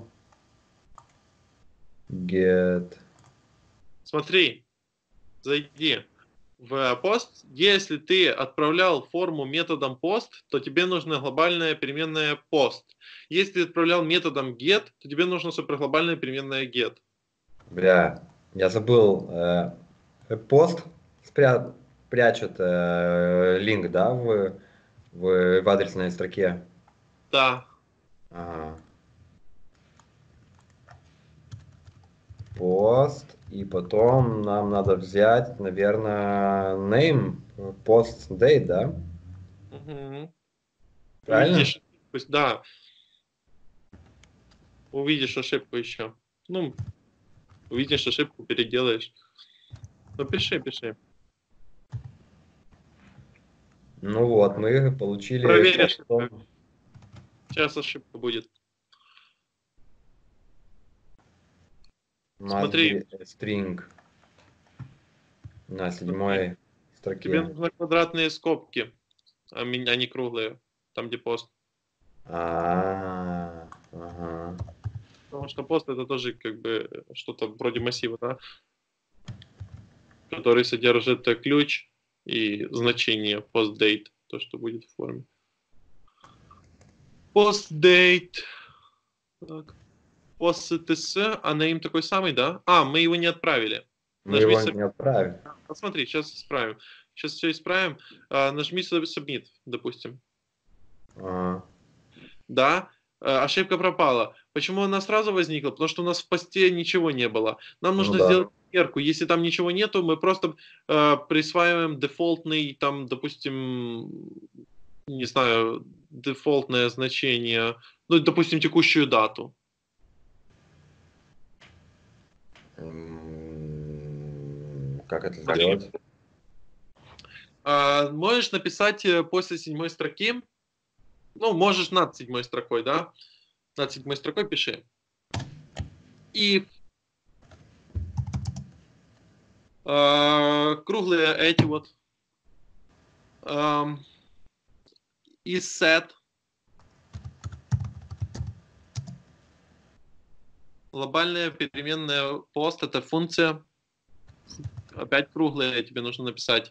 get. Смотри, зайди в пост. Если ты отправлял форму методом post, то тебе нужна глобальная переменная post. Если ты отправлял методом get, то тебе нужна суперглобальная переменная get. Бля, я забыл. Э, пост спря... прячет э, линк, да, в, в, в адресной строке. Да. Ага. Пост. И потом нам надо взять, наверное, name, post date, да? Угу. Правильно? Увидишь, да, увидишь ошибку еще. Ну, увидишь ошибку, переделаешь. Ну, пиши, пиши. Ну вот, мы получили Проверишь. постом. Сейчас ошибка будет. Must Смотри, be a string на смотри. седьмой Тебе строке. нужны квадратные скобки, а ми- а не круглые. Там, где пост. А, ага. Потому что пост это тоже как бы что-то вроде массива, да? Который содержит э, ключ и значение postdate, то, что будет в форме. Postdate. Так. PostCTS, а name такой самый, да? А, мы его не отправили. Мы Нажми его submit. не отправим. Посмотри, сейчас исправим. Сейчас все исправим. А, нажми submit, допустим. Ага. Да, э, ошибка пропала. Почему она сразу возникла? Потому что у нас в посте ничего не было. Нам Ну нужно да. сделать проверку. Если там ничего нету, мы просто э, присваиваем дефолтный, там, допустим, не знаю, дефолтное значение, ну, допустим, текущую дату. М, Как это Смотри, сделать? а, можешь написать э, после седьмой строки, ну, можешь над седьмой строкой, да? Над седьмой строкой пиши. И э, круглые эти вот эм, и set. Глобальная переменная post это функция. Опять круглая, тебе нужно написать.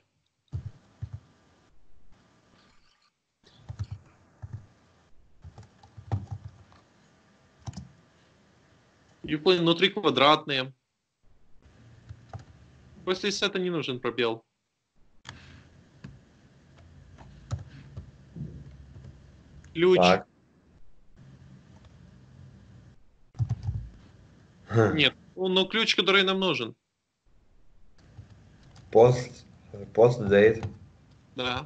И внутри квадратные. После сета не нужен пробел. Ключ. Так. Нет, ну, но ключ, который нам нужен. Post, post date. Да.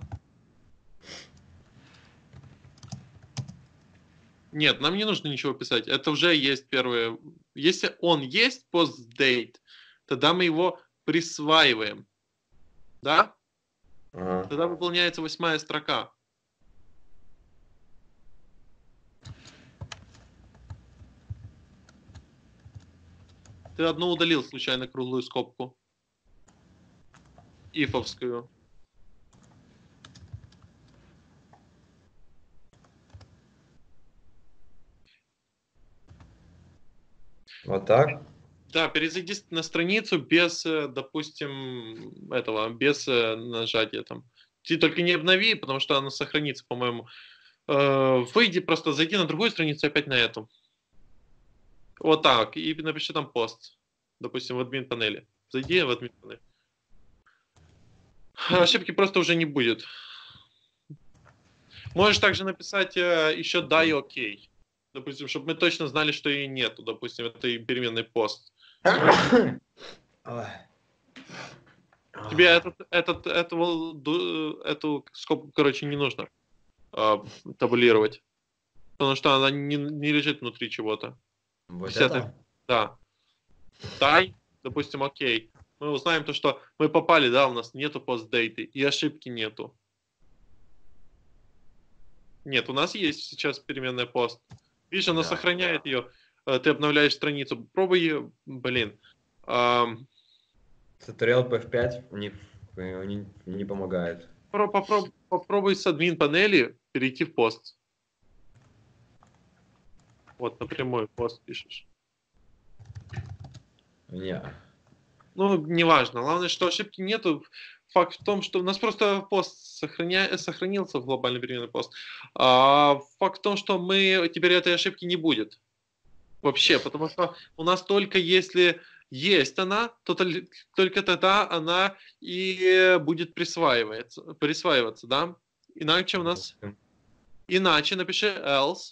Нет, нам не нужно ничего писать. Это уже есть первое. Если он есть post date, тогда мы его присваиваем. Да? Ага. Тогда выполняется восьмая строка. Ты одну удалил случайно круглую скобку. Ифовскую. Вот так? Да, перезайди на страницу без, э, допустим, этого, без э, нажатия там. Ты только не обнови, потому что она сохранится, по-моему. Э, Выйди, просто зайди на другую страницу и опять на эту. Вот так. И напиши там пост. Допустим, в админ панели. Зайди в админ панель. Ошибки просто уже не будет. Можешь также написать э, еще да и окей. Допустим, чтобы мы точно знали, что и нету, допустим, этой переменной пост. Ой. Тебе этот, этот, этого, ду- эту скобку, короче, не нужно э, табулировать. Потому что она не, не лежит внутри чего-то. Вот Вся эта- это? Да. Дай, допустим, окей. Мы узнаем то, что мы попали, да, у нас нету постдейты и ошибки нету. Нет, у нас есть сейчас переменная пост. Видишь, она Да. сохраняет ее. Э, Ты обновляешь страницу. Пробуй, ее, блин. ам, Tutorial пи эф пять не, не, не помогает. Попробуй, попробуй с админ панели перейти в пост. Вот напрямую пост пишешь. Не. Ну, неважно. Главное, что ошибки нету. Факт в том, что у нас просто пост сохраня... сохранился в глобальный переменный пост. А факт в том, что мы теперь этой ошибки не будет. Вообще, потому что у нас только если есть она, то только тогда она и будет присваиваться, присваиваться, да? Иначе у нас... Иначе напиши else.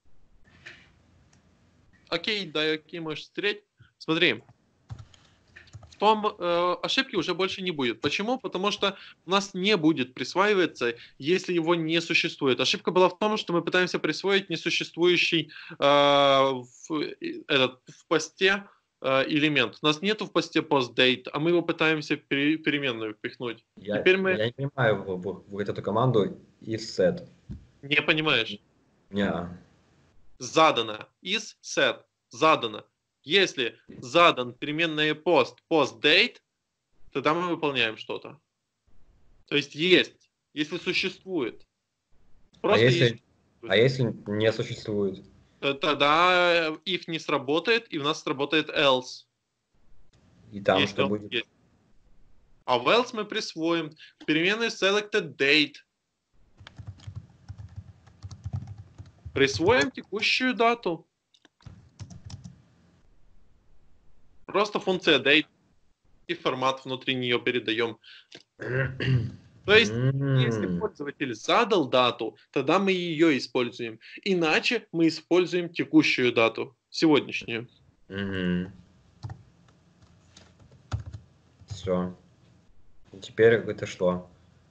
Окей, да, окей, можешь стереть. Смотри. В том э, ошибки уже больше не будет. Почему? Потому что у нас не будет присваиваться, если его не существует. Ошибка была в том, что мы пытаемся присвоить несуществующий э, в, этот, в посте э, элемент. У нас нету в посте postDate, а мы его пытаемся пере, переменную впихнуть. Я, Теперь мы... я не понимаю в, в, в эту команду isSet. Не понимаешь? Не. Задано. isSet. Задано. Если задан переменная post, postDate, тогда мы выполняем что-то. То есть есть, если существует. Просто а, если, есть. а если не существует? Тогда if не сработает, и у нас сработает else. И там что будет? Есть. А в else мы присвоим переменную selected date. Присвоим текущую дату. Просто функция date и формат внутри нее передаем. То есть, если пользователь задал дату, тогда мы ее используем. Иначе мы используем текущую дату, сегодняшнюю. Mm-hmm. Все. Теперь это что?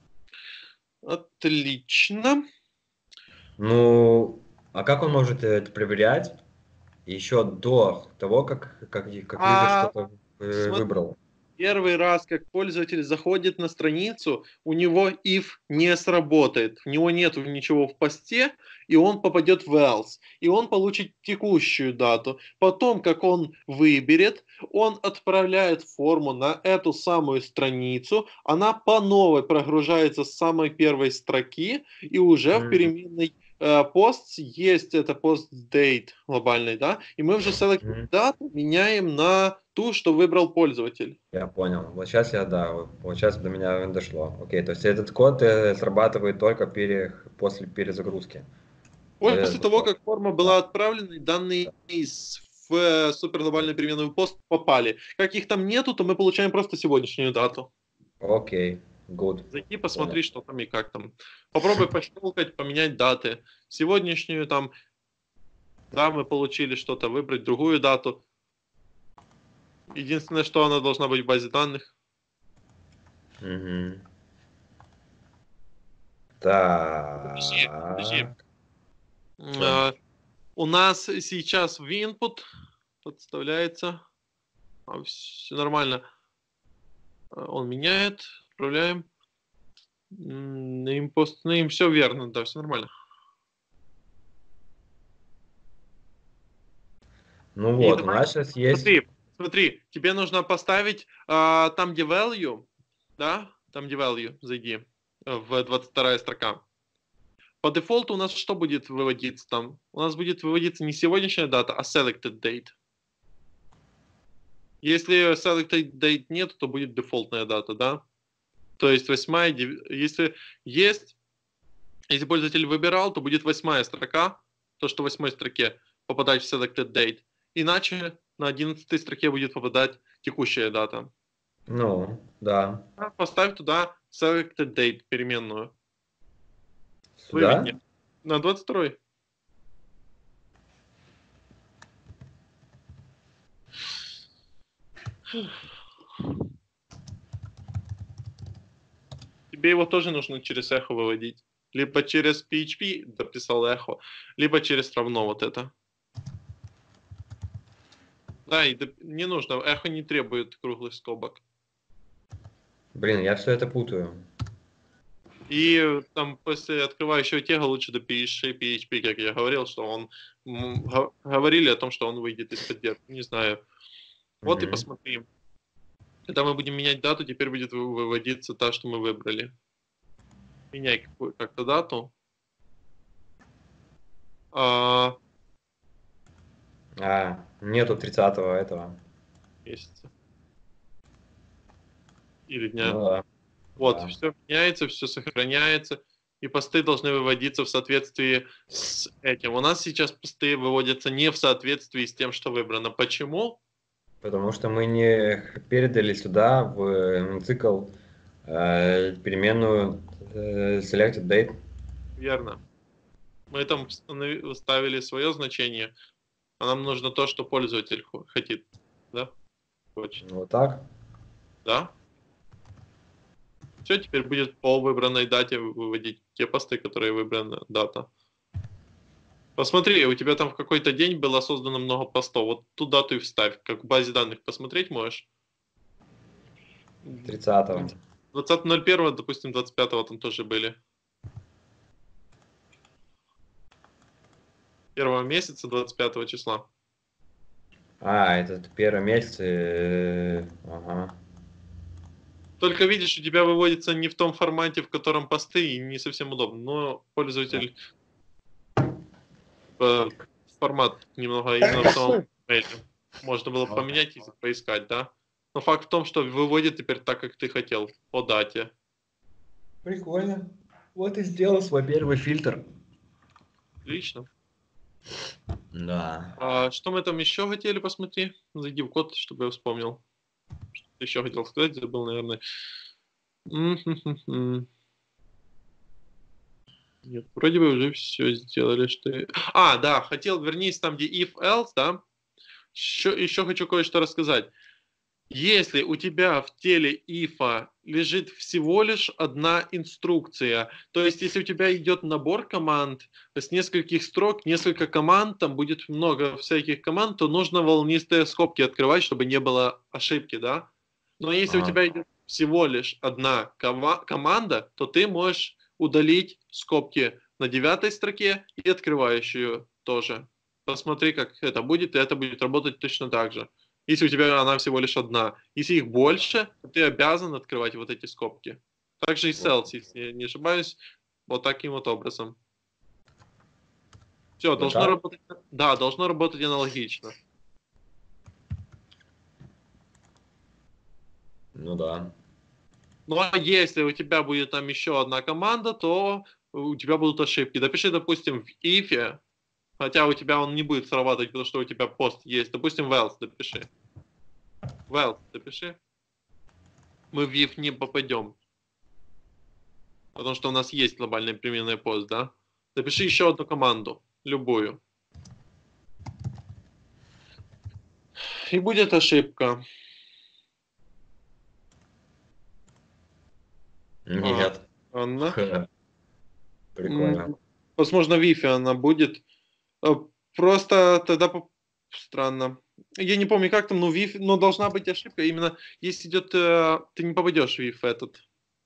Отлично. Ну, а как он может это проверять еще до того, как, как, как а, что-то э, выбрал? Первый раз, как пользователь заходит на страницу, у него if не сработает, у него нет ничего в посте, и он попадет в else, и он получит текущую дату. Потом, как он выберет, он отправляет форму на эту самую страницу, она по новой прогружается с самой первой строки, и уже mm-hmm. в переменной пост uh, есть это post date глобальный, да, и мы уже select mm-hmm. дату меняем на ту, что выбрал пользователь. Я понял. Вот сейчас я, да, вот сейчас до меня дошло. Окей, то есть этот код э, срабатывает только пере, после перезагрузки. После э, того, как форма была отправлена, данные из в суперглобальную переменную пост попали. Как их там нету, то мы получаем просто сегодняшнюю дату. Окей, good. Зайди, посмотри, что там и как там. Попробуй пощелкать, поменять даты. Сегодняшнюю там, да, мы получили что-то, выбрать другую дату. Единственное, что она должна быть в базе данных. Угу. Так. Подожди, подожди. А, у нас сейчас в input подставляется. А, все нормально. Он меняет. Отправляем. Name, post name. Все верно, да, все нормально. Ну вот, давай, у нас сейчас есть... Смотри, смотри, тебе нужно поставить а, там, где value, да, там, где value, зайди, в двадцать вторая строка. По дефолту у нас что будет выводиться там? У нас будет выводиться не сегодняшняя дата, а selected date. Если selected date нет, то будет дефолтная дата, да? То есть восьмая, если есть, если пользователь выбирал, то будет восьмая строка, то, что в восьмой строке попадать в selected date. Иначе на одиннадцатой строке будет попадать текущая дата. Ну, да. Поставь туда selected date, переменную. Сюда? Выведи. На двадцать второй. Тебе его тоже нужно через эхо выводить. Либо через пи эйч пи дописал эхо, либо через равно вот это. Да, и не нужно, эхо не требует круглых скобок. Блин, я все это путаю. И там после открывающего тега лучше допиши пи эйч пи, как я говорил, что он говорили о том, что он выйдет из поддержки. Не знаю. Вот mm-hmm. и посмотри. Когда мы будем менять дату, теперь будет вы- выводиться та, что мы выбрали. Меняй какую- как-то дату. А, А, нету тридцатого этого. месяца или дня. Ну да. Вот, Да. все меняется, все сохраняется, и посты должны выводиться в соответствии с этим. У нас сейчас посты выводятся не в соответствии с тем, что выбрано. Почему? Потому что мы не передали сюда в э, цикл э, переменную э, selected date. Верно. Мы там установи- ставили свое значение, а нам нужно то, что пользователь хо- хотит. Да? Хочет. Вот так. Да? Все, теперь будет по выбранной дате выводить те посты, которые выбрана дата. Посмотри, у тебя там в какой-то день было создано много постов. Вот ту дату и вставь. Как в базе данных посмотреть можешь. тридцатого. двадцатого ноль первого, допустим, двадцать пятого там тоже были. Первого месяца, двадцать пятого числа. А, это первый месяц. э, Ага. Только видишь, у тебя выводится не в том формате, в котором посты, и не совсем удобно. Но пользователь э, формат немного именно в самом мейле. Можно было поменять язык, поискать, да? Но факт в том, что выводит теперь так, как ты хотел, по дате. Прикольно. Вот и сделал свой первый фильтр. Отлично. Да. А что мы там еще хотели посмотреть? Зайди в код, чтобы я вспомнил. Что ты еще хотел сказать, забыл, наверное. М-хм-хм-хм. Нет, вроде бы уже все сделали, что... А, да, хотел, вернись там, где if-else, да? Еще, еще хочу кое-что рассказать. Если у тебя в теле if лежит всего лишь одна инструкция, то есть если у тебя идет набор команд с нескольких строк, несколько команд, там будет много всяких команд, то нужно волнистые скобки открывать, чтобы не было ошибки, да? Но если у Ага. тебя идет всего лишь одна кома- команда, то ты можешь удалить скобки на девятой строке и открывающую тоже. Посмотри, как это будет, и это будет работать точно так же. Если у тебя она всего лишь одна. Если их больше, то ты обязан открывать вот эти скобки. Также и cells, если я не ошибаюсь, вот таким вот образом. Все, Вот должно так? работать. Да, должно работать аналогично. Ну да. Но если у тебя будет там еще одна команда, то у тебя будут ошибки. Допиши, допустим, в if, хотя у тебя он не будет срабатывать, потому что у тебя пост есть. Допустим, в else допиши. В else допиши. Мы в if не попадем. Потому что у нас есть глобальная переменная пост, да? Напиши еще одну команду, любую. И будет ошибка. Нет. А, Анна. Ха. Прикольно. М, Возможно, в if она будет. Э, Просто тогда по- странно. Я не помню, как там, но в if, но должна быть ошибка. Именно если идет, э, ты не попадешь в if этот.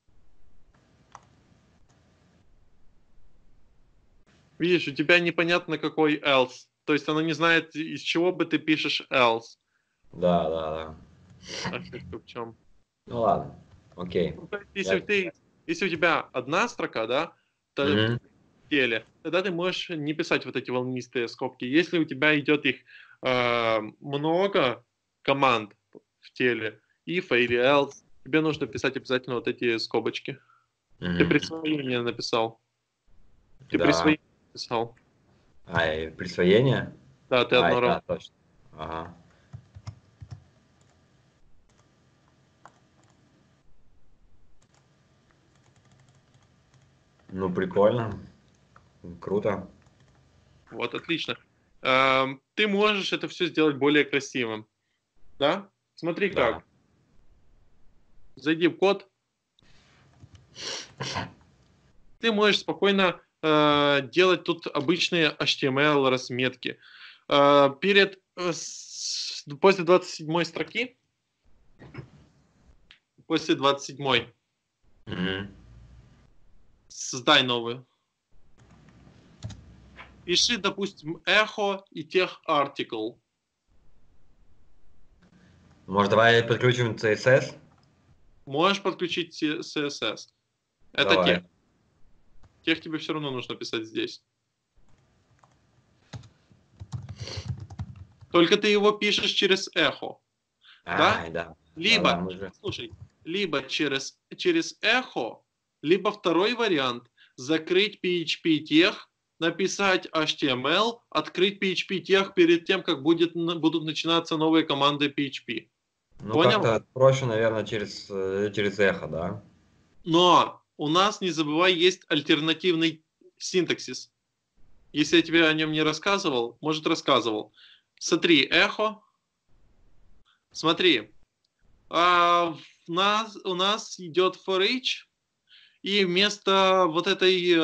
Видишь, у тебя непонятно какой else. То есть она не знает, из чего бы ты пишешь else. Да, да, да. Ошибка в чем? Ну ладно. Окей. Ну, то есть, если Я- ты, если у тебя одна строка, да, то Мгм. в теле, тогда ты можешь не писать вот эти волнистые скобки. Если у тебя идет их э, много команд в теле, if или else, тебе нужно писать обязательно вот эти скобочки. Ты Мгм. присвоение написал. Ты Да. присвоение написал. А, и присвоение? Да, ты А, одно да, равно. точно. Ага. Ну, прикольно. Круто. Вот, отлично. Эм, ты можешь это все сделать более красивым. Да? Смотри Да. как. Зайди в код. Ты можешь спокойно э, делать тут обычные эйч ти эм эл разметки. Э, перед, э, с- после двадцать седьмой строки, после двадцать седьмой, Мгм. создай новую. Пиши, допустим, echo и тех article. Может, давай подключим си эс эс? Можешь подключить си эс эс. Это Давай. тех. Тех тебе все равно нужно писать здесь. Только ты его пишешь через эхо. Да? Ай, да. Либо, Да-да, мы же... слушай, либо через, через эхо, либо второй вариант, закрыть пи эйч пи тех, написать эйч ти эм эл, открыть пи эйч пи тех перед тем, как будет, будут начинаться новые команды пи эйч пи. Ну, Понял? как-то проще, наверное, через, э, через эхо, да? Но у нас, не забывай, есть альтернативный синтаксис. Если я тебе о нем не рассказывал, может рассказывал. Смотри, эхо. Смотри. А, у, нас, у нас идет for each. И вместо вот этой,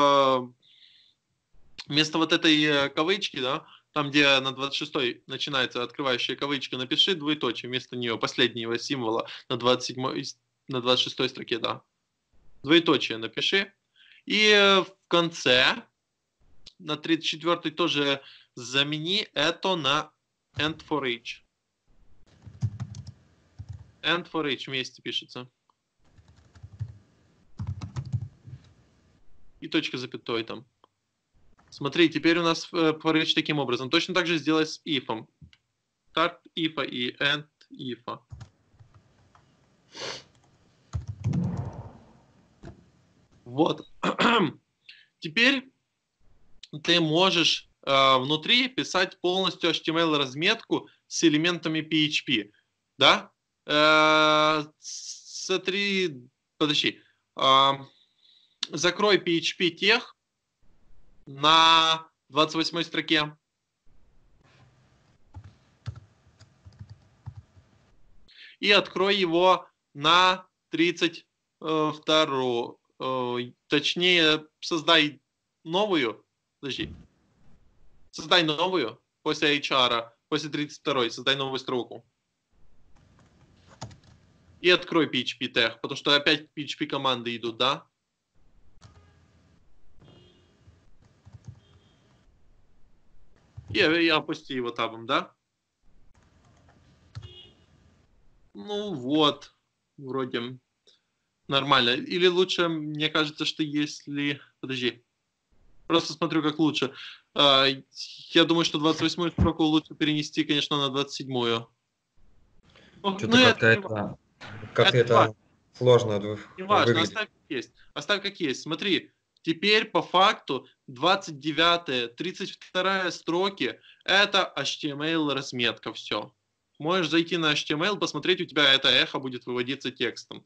вместо вот этой кавычки, да, там, где на двадцать шестой начинается открывающая кавычка, напиши двоеточие вместо нее, последнего символа на двадцать седьмой, на двадцать шестой строке, да. Двоеточие напиши. И в конце, на тридцать четвёртой тоже замени это на end for each. End for each вместе пишется. И точка запятой там. Смотри, теперь у нас for each таким образом. Точно так же сделай с if. Start if и end if. Вот. Теперь ты можешь э, внутри писать полностью эйч ти эм эл-разметку с элементами пи эйч пи. Да? Э, смотри, подожди. Э, закрой пи эйч пи тех на двадцать восьмой строке. И открой его на тридцать вторую. Точнее, создай новую. Подожди. Создай новую после эйч ар, после тридцать второй. Создай новую строку. И открой пи эйч пи тех, потому что опять пи эйч пи команды идут, да? И, и опусти его табом, да? Ну вот, вроде нормально. Или лучше, мне кажется, что если... Подожди. Просто смотрю, как лучше. Я думаю, что двадцать восьмую строку лучше перенести, конечно, на двадцать седьмую. Что-то ну, как-то это, как это, это сложно. Не важно, оставь как есть. Оставь как есть. Смотри, теперь по факту двадцать девятая, тридцать вторая строки — это эйч ти эм эл-разметка, все. Можешь зайти на эйч ти эм эл, посмотреть, у тебя это эхо будет выводиться текстом.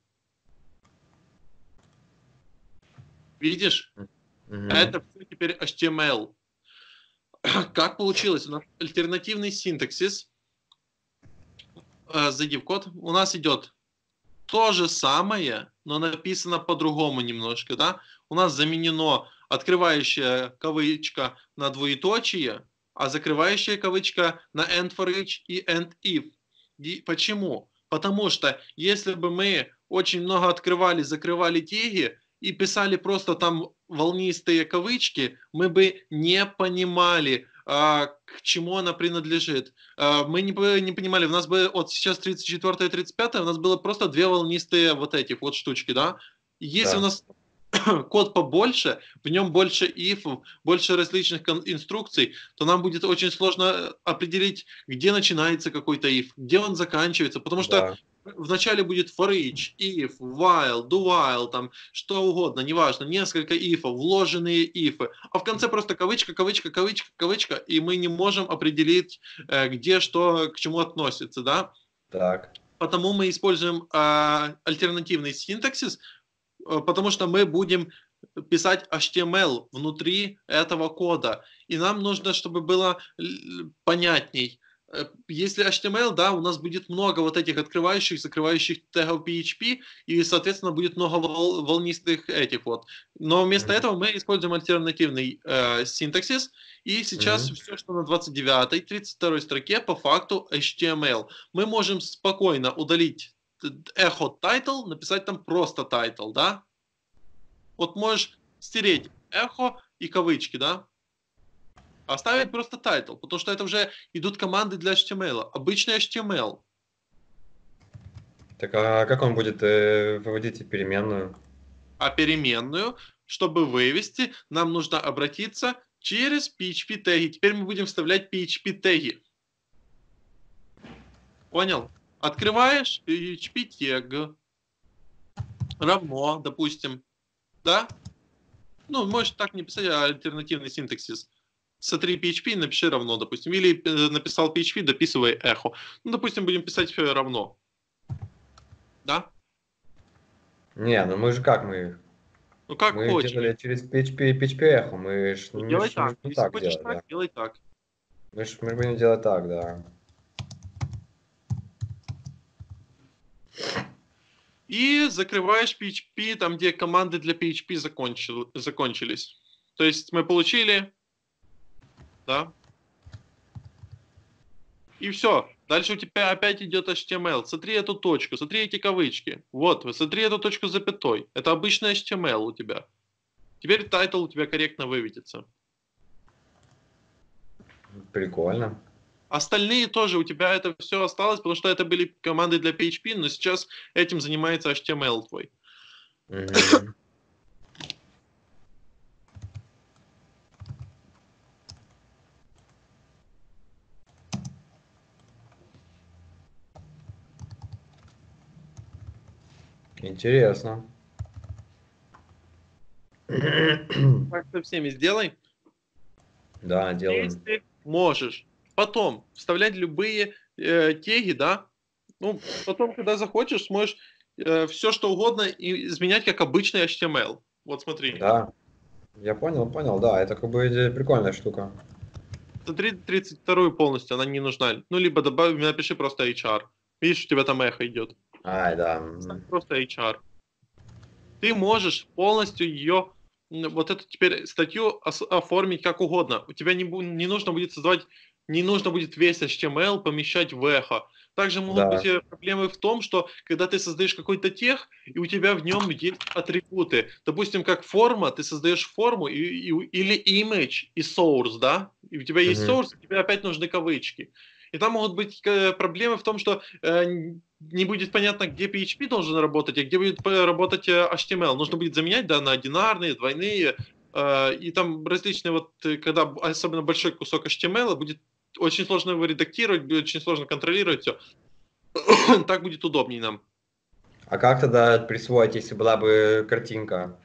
Видишь? Mm-hmm. Это все теперь эйч ти эм эл. Как получилось? У нас альтернативный синтаксис. Зайди в код. У нас идет то же самое, но написано по-другому немножко, да? У нас заменено открывающая кавычка на двоеточие, а закрывающая кавычка на end for each и end if. И почему? Потому что если бы мы очень много открывали, закрывали теги и писали просто там волнистые кавычки, мы бы не понимали, а, к чему она принадлежит. А, мы не, не понимали, у нас бы вот сейчас тридцать четвёртая и тридцать пятая, у нас было просто две волнистые вот этих вот штучки, да? Если да. у нас код побольше, в нем больше if, больше различных инструкций, то нам будет очень сложно определить, где начинается какой-то if, где он заканчивается, потому что да. Вначале будет for each, if, while, do while, там, что угодно, неважно, несколько ифов, вложенные ифы, а в конце просто кавычка, кавычка, кавычка, кавычка, и мы не можем определить, где что к чему относится, да? Так. Потому мы используем э, альтернативный синтаксис, э, потому что мы будем писать эйч ти эм эл внутри этого кода, и нам нужно, чтобы было понятней. Если эйч ти эм эл, да, у нас будет много вот этих открывающих, закрывающих тегов пи эйч пи, и, соответственно, будет много вол- волнистых этих вот. Но вместо mm-hmm. этого мы используем альтернативный э, синтаксис, и сейчас mm-hmm. все, что на двадцать девятой, тридцать второй строке, по факту эйч ти эм эл. Мы можем спокойно удалить echo title, написать там просто title, да? Вот можешь стереть echo и кавычки, да? Оставить просто title, потому что это уже идут команды для эйч ти эм эл. Обычный эйч ти эм эл. Так а как он будет э, выводить переменную? А переменную, чтобы вывести, нам нужно обратиться через пи эйч пи теги. Теперь мы будем вставлять пи эйч пи теги. Понял? Открываешь пи эйч пи тег равно, допустим, да? Ну, можешь так не писать, а альтернативный синтаксис. Смотри пи эйч пи и напиши равно, допустим. Или написал пи эйч пи, дописывай эхо. Ну, допустим, будем писать равно. Да? Не, ну мы же как мы? Ну, как Мы хочешь. делали через пи эйч пи, пи эйч пи эхо, мы ж, Ну, мы делай ж не так. будем Если так хочешь делать, так, да. делай так. Мы ж мы будем делать так, да. И закрываешь пи эйч пи, там, где команды для пи эйч пи закончил, закончились. То есть мы получили, да, и все. Дальше у тебя опять идет эйч ти эм эл. Смотри эту точку, смотри эти кавычки. Вот, смотри эту точку с запятой. Это обычный эйч ти эм эл у тебя. Теперь тайтл у тебя корректно выведется. Прикольно. Остальные тоже у тебя это все осталось, потому что это были команды для пи эйч пи, но сейчас этим занимается эйч ти эм эл твой. Мгм. Интересно. Так со всеми сделай. Да, делаем. Если можешь потом вставлять любые э, теги, да, ну, потом, когда захочешь, сможешь э, все, что угодно и изменять, как обычный эйч ти эм эл. Вот смотри. Да, я понял, понял, да, это как бы иде- прикольная штука. Смотри тридцать вторую полностью, она не нужна. Ну, либо добавь, напиши просто эйч ар. Видишь, у тебя там эхо идет. Ай, да. м. Просто эйч ар. Ты можешь полностью ее, вот эту теперь статью оформить как угодно. У тебя не, не нужно будет создавать, не нужно будет весь эйч ти эм эл помещать в эхо. Также могут быть Да. э, проблемы в том, что когда ты создаешь какой-то тег, и у тебя в нем есть атрибуты. Допустим, как форма, ты создаешь форму и, и, или image и source, да? И у тебя есть Мгм. source, тебе опять нужны кавычки. И там могут быть э, проблемы в том, что э, не будет понятно, где пи эйч пи должен работать, а где будет работать эйч ти эм эл. Нужно будет заменять, да, на одинарные, двойные, э, и там различные, вот, когда особенно большой кусок эйч ти эм эл, будет очень сложно его редактировать, будет очень сложно контролировать все. Так будет удобнее нам. А как тогда присвоить, если была бы картинка?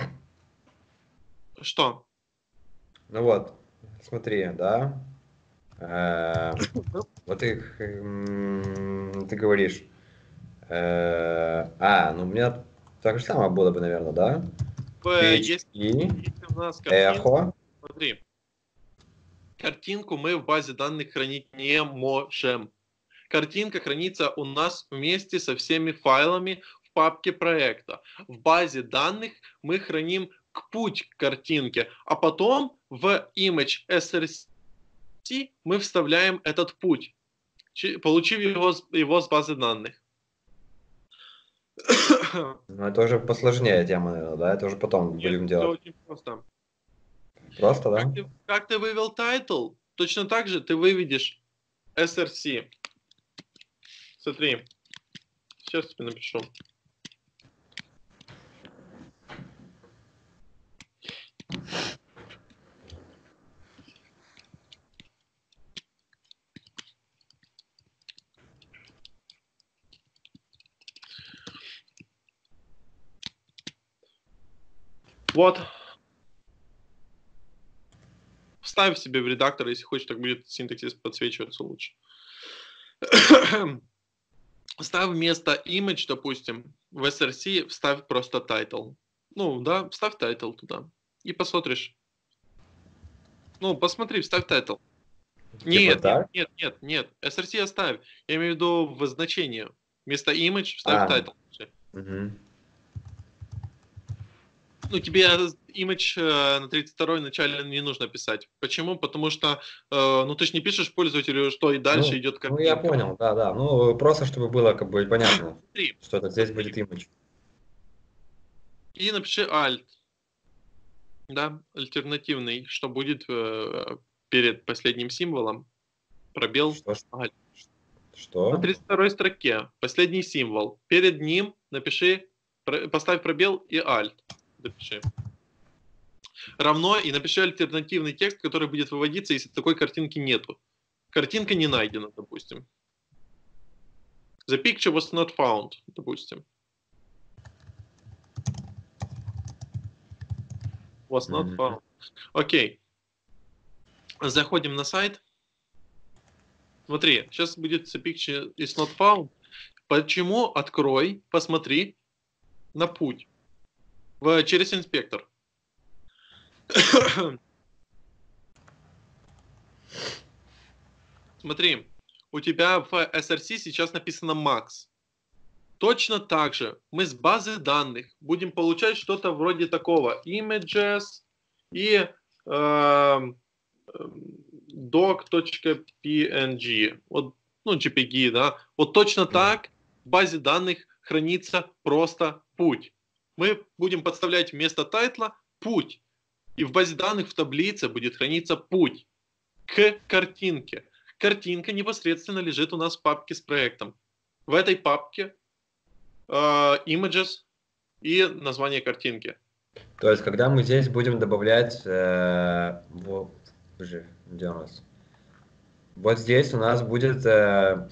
Что? Ну вот, смотри, да. Э, Вот их, м, ты говоришь. э, А, ну у меня так же самое было бы, наверное, да? Э, Если, пи эйч пи, если у нас картинка, эхо. смотри, картинку мы в базе данных хранить не можем. Картинка хранится у нас вместе со всеми файлами в папке проекта. В базе данных мы храним путь к картинке, а потом в image эс эр си мы вставляем этот путь, получив его, его с базы данных. Ну это уже посложнее тема, наверное, да? Это уже потом Нет, будем все делать. очень просто. Просто, Как да? ты, как ты вывел title, точно так же ты выведешь эс эр си. Смотри, сейчас тебе напишу. Вот. Вставь себе в редактор, если хочешь, так будет синтаксис подсвечиваться лучше. Ставь вместо image, допустим, в эс эр си вставь просто title. Ну, да, вставь title туда. И посмотришь. Ну, посмотри, вставь title. Типа Нет, нет, так? нет, нет, нет. эс эр си оставь. Я имею в виду в значении. Вместо image вставь А, title. мгм. Ну, тебе image э, на тридцать второй начале не нужно писать. Почему? Потому что, э, ну, ты же не пишешь пользователю, что и дальше Ну, идет ну я картинка. понял, да, да. Ну, просто чтобы было как бы понятно, Смотри, что это здесь будет смотри. image. И напиши alt. Да, альтернативный, что будет э, перед последним символом. Пробел Что ж, alt. Что? На тридцать второй строке последний символ. Перед ним напиши, поставь пробел и Alt. Допиши. Равно и напиши альтернативный текст, который будет выводиться, если такой картинки нету. Картинка не найдена, допустим. The picture was not found, допустим. Was not Мгм. found. Окей. Заходим на сайт. Смотри, сейчас будет the picture is not found. Почему? Открой, посмотри на путь в, через инспектор. Смотри, у тебя в эс эр си сейчас написано Max. Точно так же мы с базы данных будем получать что-то вроде такого. Images и э, doc.png. Вот, ну, джей пи джи, да. Вот точно так в базе данных хранится просто путь. Мы будем подставлять вместо тайтла путь. И в базе данных в таблице будет храниться путь к картинке. Картинка непосредственно лежит у нас в папке с проектом. В этой папке Uh, images и название картинки. То есть, когда мы здесь будем добавлять, э, вот, подожди, где у нас? Вот здесь у нас будет э,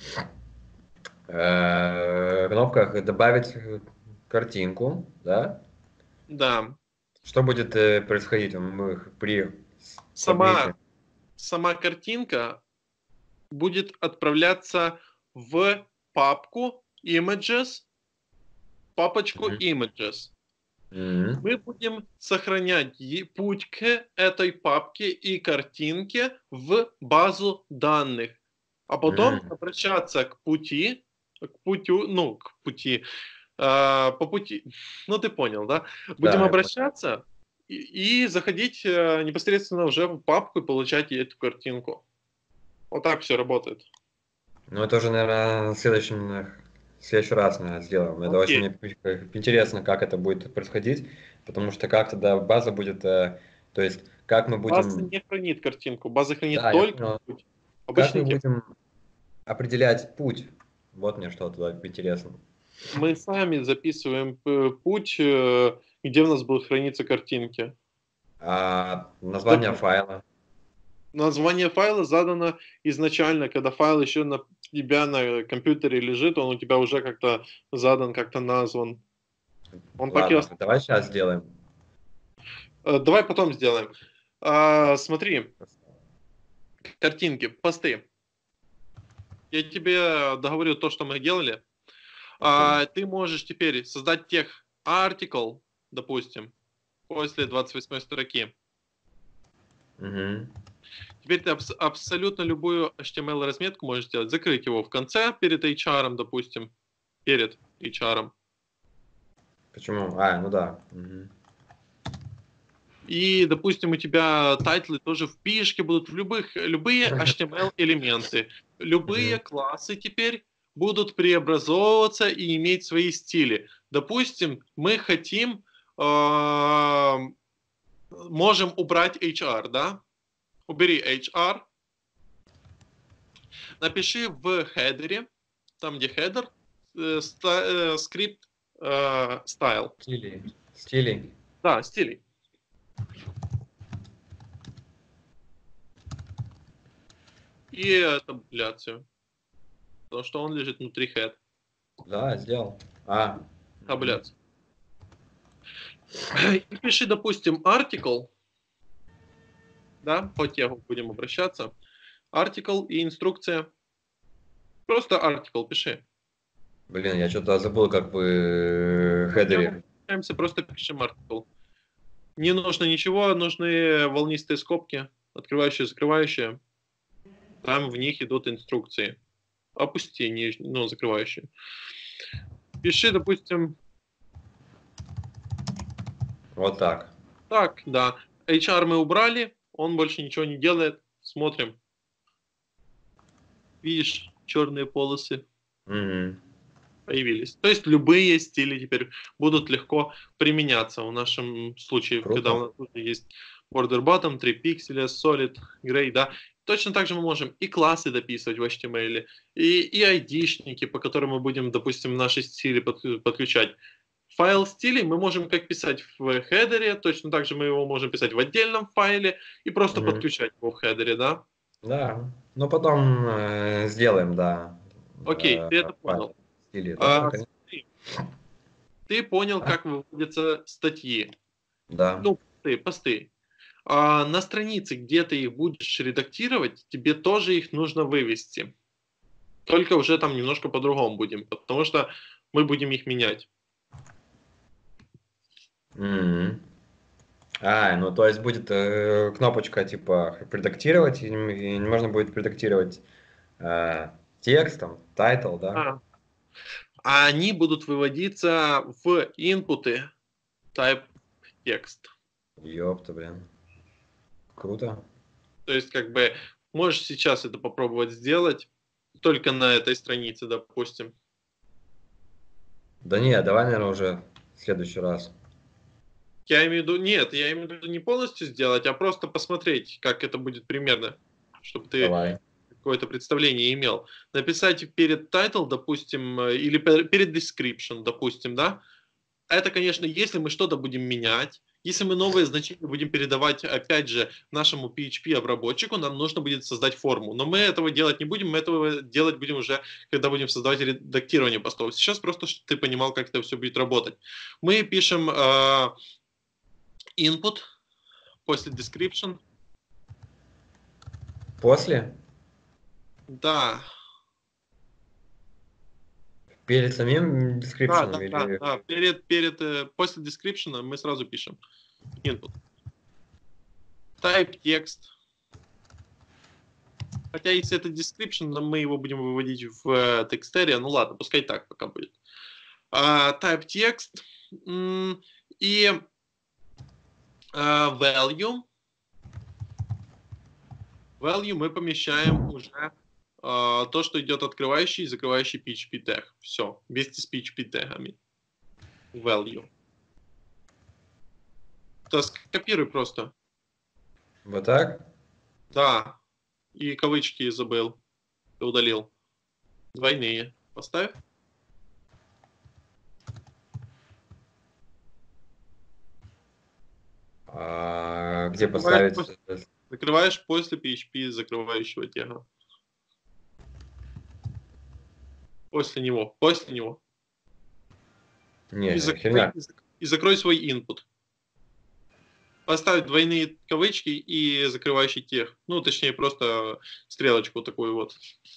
э, кнопка «Добавить картинку», да? Да. Что будет э, происходить мы при сама, сама картинка будет отправляться в папку images, папочку mm-hmm. images. Mm-hmm. Мы будем сохранять путь к этой папке и картинке в базу данных, а потом mm-hmm. обращаться к пути, к путю, ну, к пути, э, по пути, ну, ты понял, да? Будем да, обращаться и, и заходить э, непосредственно уже в папку и получать эту картинку. Вот так все работает. Ну, это уже, наверное, в следующем... В следующий раз, наверное, сделаем. Это okay. очень интересно, как это будет происходить, потому что как тогда база будет, э, то есть как мы будем... База не хранит картинку, база хранит да, только путь. Как мы текст. будем определять путь? Вот мне что туда интересно. Мы сами записываем путь, где у нас будут храниться картинки. А название Допустим. файла? Название файла задано изначально, когда файл еще на тебя на компьютере лежит, он у тебя уже как-то задан, как-то назван. Он Ладно, так и... давай сейчас сделаем. Давай потом сделаем. А, смотри, картинки, посты. Я тебе договорю то, что мы делали. Okay. А, ты можешь теперь создать тех article, допустим, после двадцать восьмой строки. Mm-hmm. Теперь ты абс- абсолютно любую эйч ти эм эл-разметку можешь сделать. Закрыть его в конце, перед эйч ар, допустим. Перед эйч ар. Почему? А, ну да. Угу. И, допустим, у тебя тайтлы тоже в пишке будут, в любых, любые эйч ти эм эл-элементы. Любые угу. классы теперь будут преобразовываться и иметь свои стили. Допустим, мы хотим, э- можем убрать эйч ар, да? Убери эйч ар, напиши в хедере, там где хедер, э, ста, э, скрипт э, style. Стили. Стили. Да, стили. И табуляцию, потому что он лежит внутри head. Да, сделал. А. Табуляцию. И пиши, допустим, article. Да, по тегу будем обращаться. Article и инструкция. Просто article пиши. Блин, я что-то забыл, как бы в хедере. Просто пишем article. Не нужно ничего, нужны волнистые скобки, открывающие, закрывающие. Там в них идут инструкции. Опусти, нижние, ну, закрывающие. Пиши, допустим... Вот так. Так, да. эйч ар мы убрали. Он больше ничего не делает. Смотрим. Видишь, черные полосы mm-hmm. появились. То есть любые стили теперь будут легко применяться. В нашем случае, Круто. Когда у нас есть border bottom, три пикселя, solid, gray, да. Точно так же мы можем и классы дописывать в эйч ти эм эль, и, и айдишники, по которым мы будем, допустим, наши стили под, подключать. Файл стилей мы можем как писать в хедере, точно так же мы его можем писать в отдельном файле и просто Мгм. подключать его в хедере, да? Да. Ну, потом э, сделаем, да, Окей, э, ты это файл понял. стиле. Да, А, конечно. смотри, ты понял, Да. как выводятся статьи, Да. ну, посты, посты. А на странице, где ты их будешь редактировать, тебе тоже их нужно вывести. Только уже там немножко по-другому будем, потому что мы будем их менять. Мгм. А, ну то есть будет э, кнопочка типа редактировать, и, и можно будет редактировать э, текст, там, title, да? А, а они будут выводиться в инпуты type текст. Ёпта, блин. Круто. То есть, как бы, можешь сейчас это попробовать сделать, только на этой странице, допустим. Да не, давай, наверное, уже в следующий раз. Я имею в виду, нет, я имею в виду не полностью сделать, а просто посмотреть, как это будет примерно, чтобы ты Давай. какое-то представление имел. Написать перед title, допустим, э, или пер- перед description, допустим, да. Это, конечно, если мы что-то будем менять, если мы новые значения будем передавать, опять же, нашему пи эйч пи-обработчику, нам нужно будет создать форму. Но мы этого делать не будем, мы этого делать будем уже, когда будем создавать редактирование постов. Сейчас просто, чтобы ты понимал, как это все будет работать. Мы пишем э, input после description. После? Да, Перед самим да, description да, да, или... да. Перед, перед, э, после description мы сразу пишем input. Type текст. Хотя если это description, то мы его будем выводить в э, text area. Ну ладно, пускай так пока будет. А, type текст м, и а, value. Value мы помещаем уже а, то, что идет открывающий и закрывающий пи эйч пи тег. Все, вместе с пи эйч пи тегами. Value. То есть копируй просто. Вот так? Да. И кавычки забыл. Ты удалил. Двойные. Поставь. А, где Закрываешь поставить? после, закрываешь после пи эйч пи закрывающего тега. После него. После него. Не, И закрой, херня. и зак- и закрой свой input. Поставить двойные кавычки и закрывающий тег. Ну, точнее, просто стрелочку такую вот.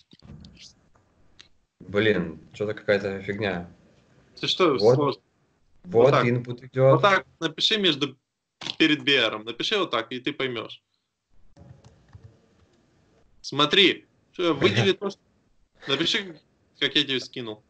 Блин, что-то какая-то фигня. Ты что, Вот, сложно? Вот вот так. input Вот идет. так напиши между перед би ар. Напиши вот так, и ты поймешь. Смотри, что, выдели то, что... Напиши, как я тебе скинул.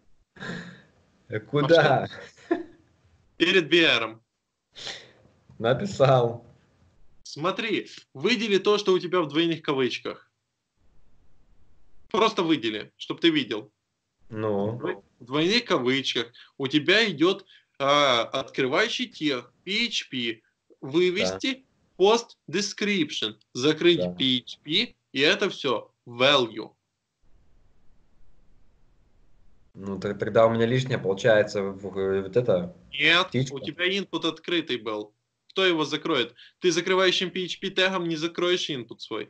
Куда? Перед би ар. Написал. Смотри, выдели то, что у тебя в двойных кавычках. Просто выдели, чтобы ты видел. Ну, В двойных кавычках у тебя идет а, открывающий тег пи эйч пи, вывести post description, закрыть да. пи эйч пи, и это все value. Ну, т- тогда у меня лишнее получается в- в- вот это. Нет, Птичка. у тебя input открытый был. Кто его закроет? Ты закрывающим пи эйч пи тегом не закроешь input свой.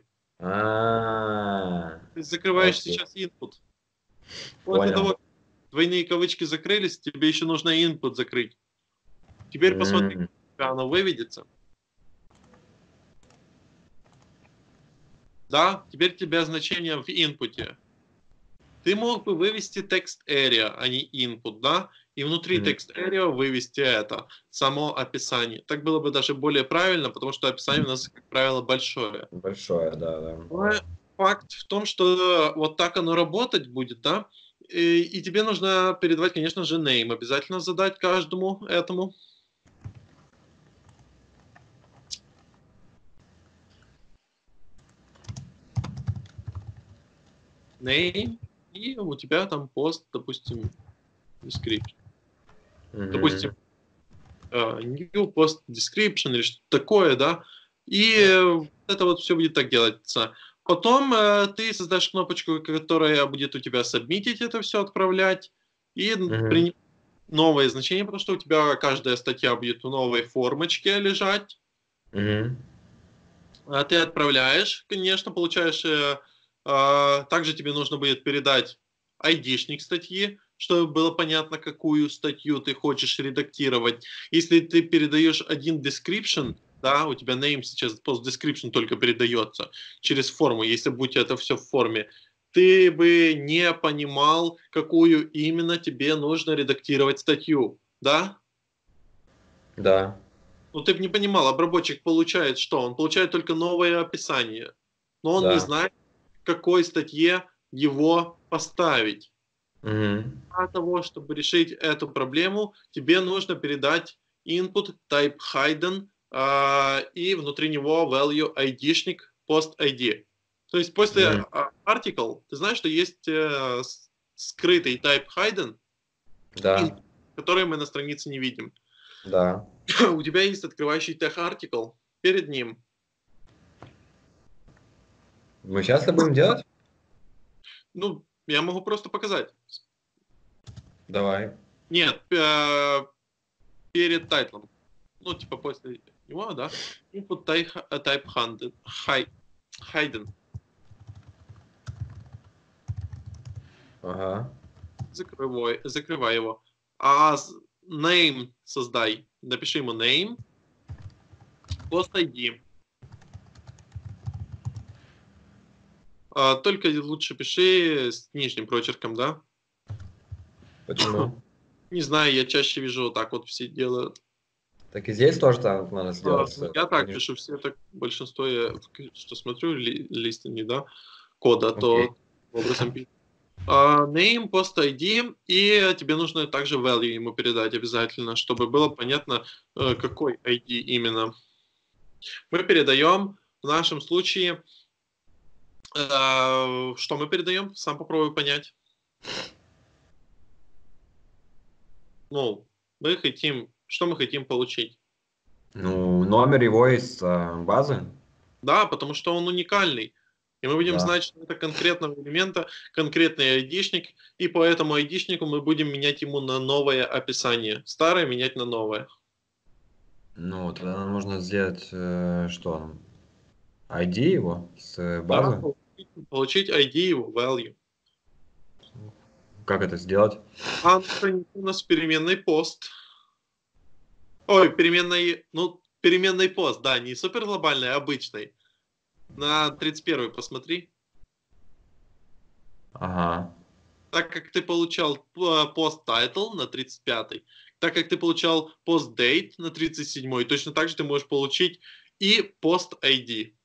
А, Ты закрываешь окей. сейчас input. После Понял. того, как двойные кавычки закрылись, тебе еще нужно input закрыть. Теперь посмотри, М, как оно выведется. Да, теперь у тебя значение в инпуте. Ты мог бы вывести text area, а не input, да? И внутри Мгм. text area вывести это, само описание. Так было бы даже более правильно, потому что описание у нас, как правило, большое. Большое, да, да. Но факт в том, что вот так оно работать будет, да? И, и тебе нужно передавать, конечно же, name. Обязательно задать каждому этому. Name. И у тебя там пост, допустим, description. Мгм. Допустим, э, new post description или что-то такое, да, и э, это вот все будет так делаться. Потом э, ты создаешь кнопочку, которая будет у тебя сабмитить это все, отправлять, и Мгм. при... новое значение, потому что у тебя каждая статья будет в новой формочке лежать. Мгм. А ты отправляешь, конечно, получаешь... Э, э, также тебе нужно будет передать айдишник статьи, чтобы было понятно, какую статью ты хочешь редактировать. Если ты передаешь один description, да, у тебя name сейчас post description только передается через форму, если будет это все в форме, ты бы не понимал, какую именно тебе нужно редактировать статью, да? Да, Ну, ты бы не понимал, обработчик получает что? Он получает только новое описание, но он не да. знает, в какой статье его поставить. Мгм. Для того, чтобы решить эту проблему, тебе нужно передать input type hidden а, и внутри него value айдишник post ай ди. То есть после Мгм. а, article, ты знаешь, что есть э, с- скрытый type hidden, Да, input, который мы на странице не видим. да. У тебя есть открывающий тег article, перед ним. Мы сейчас это будем делать? Ну, я могу просто показать. Давай. Нет, э, перед тайтлом. Ну, типа после него, да. Input type, type hidden. Hi- hidden. Ага. Закрывай, закрывай его. А с- name создай. Напиши ему name, post ай ди. А, только лучше пиши с нижним прочерком, да? Почему? Не знаю, я чаще вижу вот так вот все делают. Так и здесь тоже так надо А, сделать. ну, э, я так ниж- пишу, все так, большинство, я, что смотрю, ли, листинги, да, кода, Окей. то образом пишут. А, name, post ай ди, и тебе нужно также value ему передать обязательно, чтобы было понятно, э, какой ай ди именно. Мы передаем, в нашем случае, э, что мы передаем? Сам попробуй понять. Ну, мы хотим, что мы хотим получить? Ну, номер его из а, базы. Да, потому что он уникальный. И мы будем Да. знать, что это конкретного элемента, конкретный айдишник, и по этому айдишнику мы будем менять ему на новое описание. Старое менять на новое. Ну, тогда нам нужно сделать э, что? ай ди его с э, Да, базы. получить, получить ай ди его, value. Как это сделать? А на странице у нас переменный пост. Ой, переменный, ну, переменный пост, да, не супер глобальный, а обычный. На тридцать первый посмотри. Ага. Так как ты получал э, пост title на тридцать пятый, так как ты получал пост date на тридцать седьмой, точно так же ты можешь получить и пост ай ди.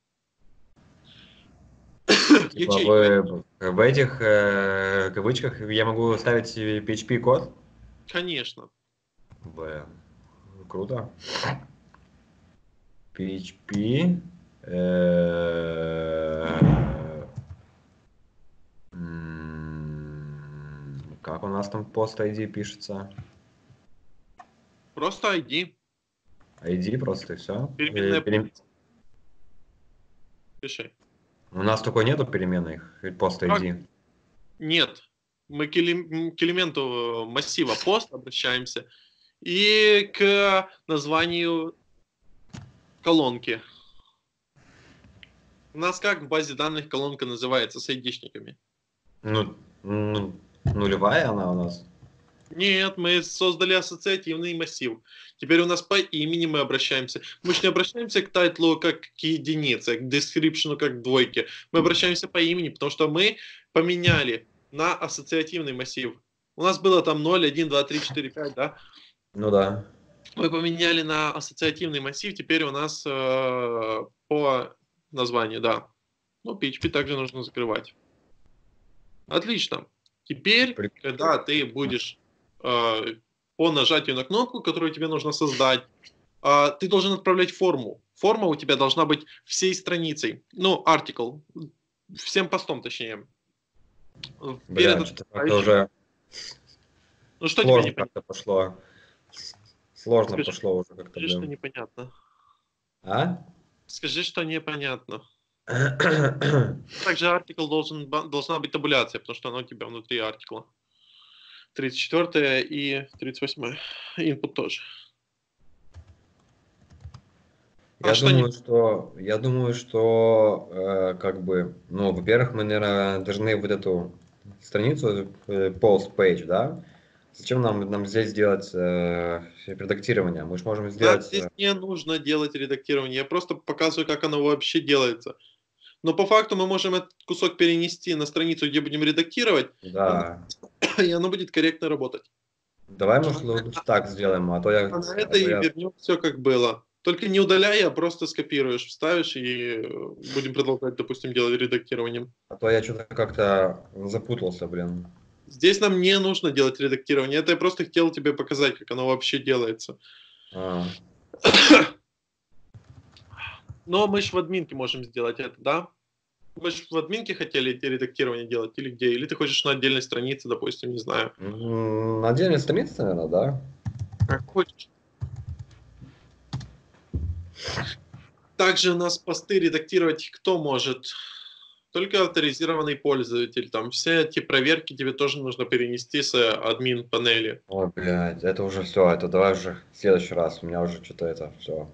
Типа Ячейка. в, в этих э, кавычках я могу ставить пи эйч пи код? Конечно. Блин, круто. пи эйч пи. э, м, Как у нас там пост ай ди пишется? Просто ай ди. ай ди просто и все. Переменная пост. Пиши. У нас такой нету переменной пост Как? ай ди. Нет. Мы к, элем- к элементу массива пост обращаемся и к названию колонки. У нас как в базе данных колонка называется с айдишниками? Ну, ну, нулевая она у нас. Нет, мы создали ассоциативный массив. Теперь у нас по имени мы обращаемся. Мы же не обращаемся к тайтлу как к единице, к description как к двойке. Мы обращаемся по имени, потому что мы поменяли на ассоциативный массив. У нас было там ноль, один, два, три, четыре, пять, да? Ну да. Мы поменяли на ассоциативный массив, теперь у нас э, по названию, да. Ну, пи эйч пи также нужно закрывать. Отлично. Теперь, При- когда ты будешь э, по нажатию на кнопку, которую тебе нужно создать, э, ты должен отправлять форму. Форма у тебя должна быть всей страницей. Ну, article. Всем постом, точнее. Перед Бля, что-то как-то открывающим. уже Ну, что тебе сложно непонятно? как-то пошло. С- Сложно Скажи, пошло уже как-то, скажи, что блин. непонятно. А? Скажи, что непонятно. Также артикл должен, должна быть табуляция, потому что она у тебя внутри артикла. тридцать четвёртая и тридцать восьмая. Input тоже. Я А что не... думаю, что, я думаю, что, э, как бы, ну, во-первых, мы, наверное, должны вот эту страницу, э, post page, да? Зачем нам, нам здесь делать э, редактирование? Мы же можем Нам сделать... здесь э, не нужно делать редактирование. Я просто показываю, как оно вообще делается. Но по факту мы можем этот кусок перенести на страницу, где будем редактировать, и, Да. и оно будет корректно работать. Давай, может, лучше так сделаем, а то я... А на А это то и я... вернем все как было. Только не удаляй, а просто скопируешь, вставишь и э, будем продолжать, допустим, делать редактированием. А то я что-то как-то запутался, блин. Здесь нам не нужно делать редактирование. Это я просто хотел тебе показать, как оно вообще делается. А, Но мы же в админке можем сделать это, да? Мы же в админке хотели эти редактирование делать или где? Или ты хочешь на отдельной странице, допустим, не знаю. м, на отдельной странице, наверное, да? Как хочешь. Также у нас посты редактировать кто может? Только авторизированный пользователь. Там все эти проверки тебе тоже нужно перенести с админ панели. Ой, блядь, это уже все, это давай уже в следующий раз, у меня уже что-то это все.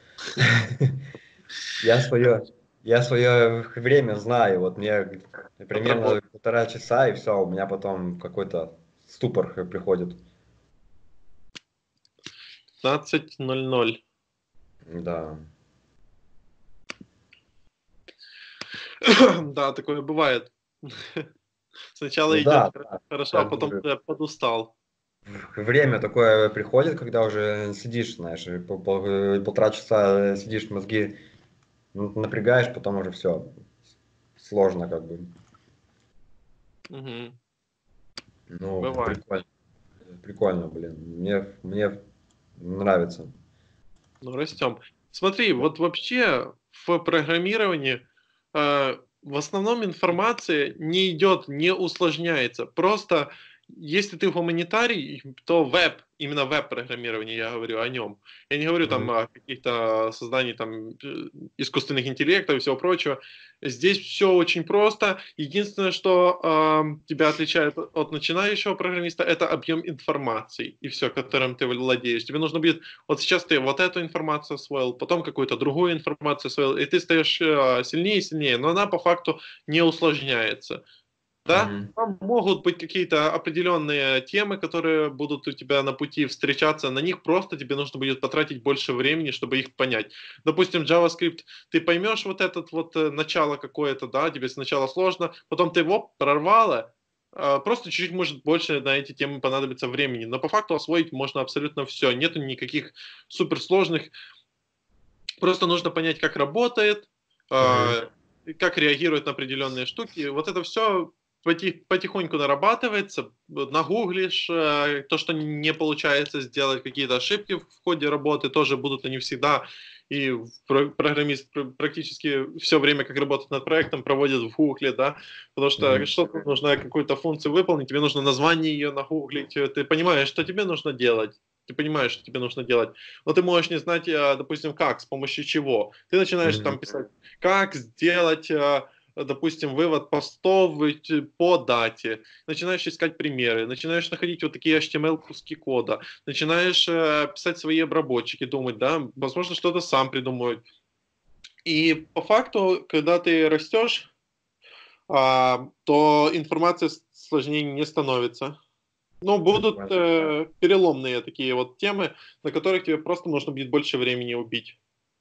Я свое, я свое время знаю, вот мне примерно Отработать. полтора часа, и все, у меня потом какой-то ступор приходит. пятнадцать ноль ноль. Да. Да, такое бывает. Сначала Ну идет да, да, хорошо, а как потом бы ты подустал. время такое приходит, когда уже сидишь, знаешь, и пол- пол- полтора часа сидишь, мозги напрягаешь, потом уже все сложно как бы. Мгм. Ну, Бывает. прикольно, прикольно, блин, мне, мне нравится. Ну, растем. Смотри, вот вообще в программировании э, в основном информация не идет, не усложняется. Просто если ты гуманитарий, то веб, именно веб-программирование, я говорю о нем. Я не говорю там Мгм. о каких-то создании там э, искусственных интеллектов и всего прочего. Здесь все очень просто. Единственное, что э, тебя отличает от начинающего программиста, это объем информации и все, которым ты владеешь. Тебе нужно будет вот сейчас ты вот эту информацию освоил, потом какую-то другую информацию освоил, и ты стаешь э, сильнее и сильнее, но она по факту не усложняется. Да? Мгм. Там могут быть какие-то определенные темы, которые будут у тебя на пути встречаться, на них просто тебе нужно будет потратить больше времени, чтобы их понять. Допустим, JavaScript, ты поймешь вот это вот э, начало какое-то, да, тебе сначала сложно, потом ты его прорвало, э, просто чуть-чуть, может, больше на эти темы понадобится времени, но по факту освоить можно абсолютно все, нету никаких суперсложных, просто нужно понять, как работает, Мгм. э, как реагирует на определенные штуки. Вот это все потихоньку нарабатывается, нагуглишь, э, то, что не получается сделать, какие-то ошибки в ходе работы, тоже будут они всегда. И программист практически все время, как работает над проектом, проводит в гугле, да, потому что Мгм. что-то нужно какую-то функцию выполнить, тебе нужно название ее нагуглить, ты понимаешь, что тебе нужно делать, ты понимаешь, что тебе нужно делать, но ты можешь не знать, э, допустим, как, с помощью чего. Ты начинаешь Мгм. там писать, как сделать, э, допустим, вывод постов по дате, начинаешь искать примеры, начинаешь находить вот такие эйч ти эм эль-куски кода, начинаешь э, писать свои обработчики, думать, да, возможно, что-то сам придумать. И по факту, когда ты растешь, а, то информация сложнее не становится. Ну, будут Прикольно. э, переломные такие вот темы, на которых тебе просто нужно будет больше времени убить.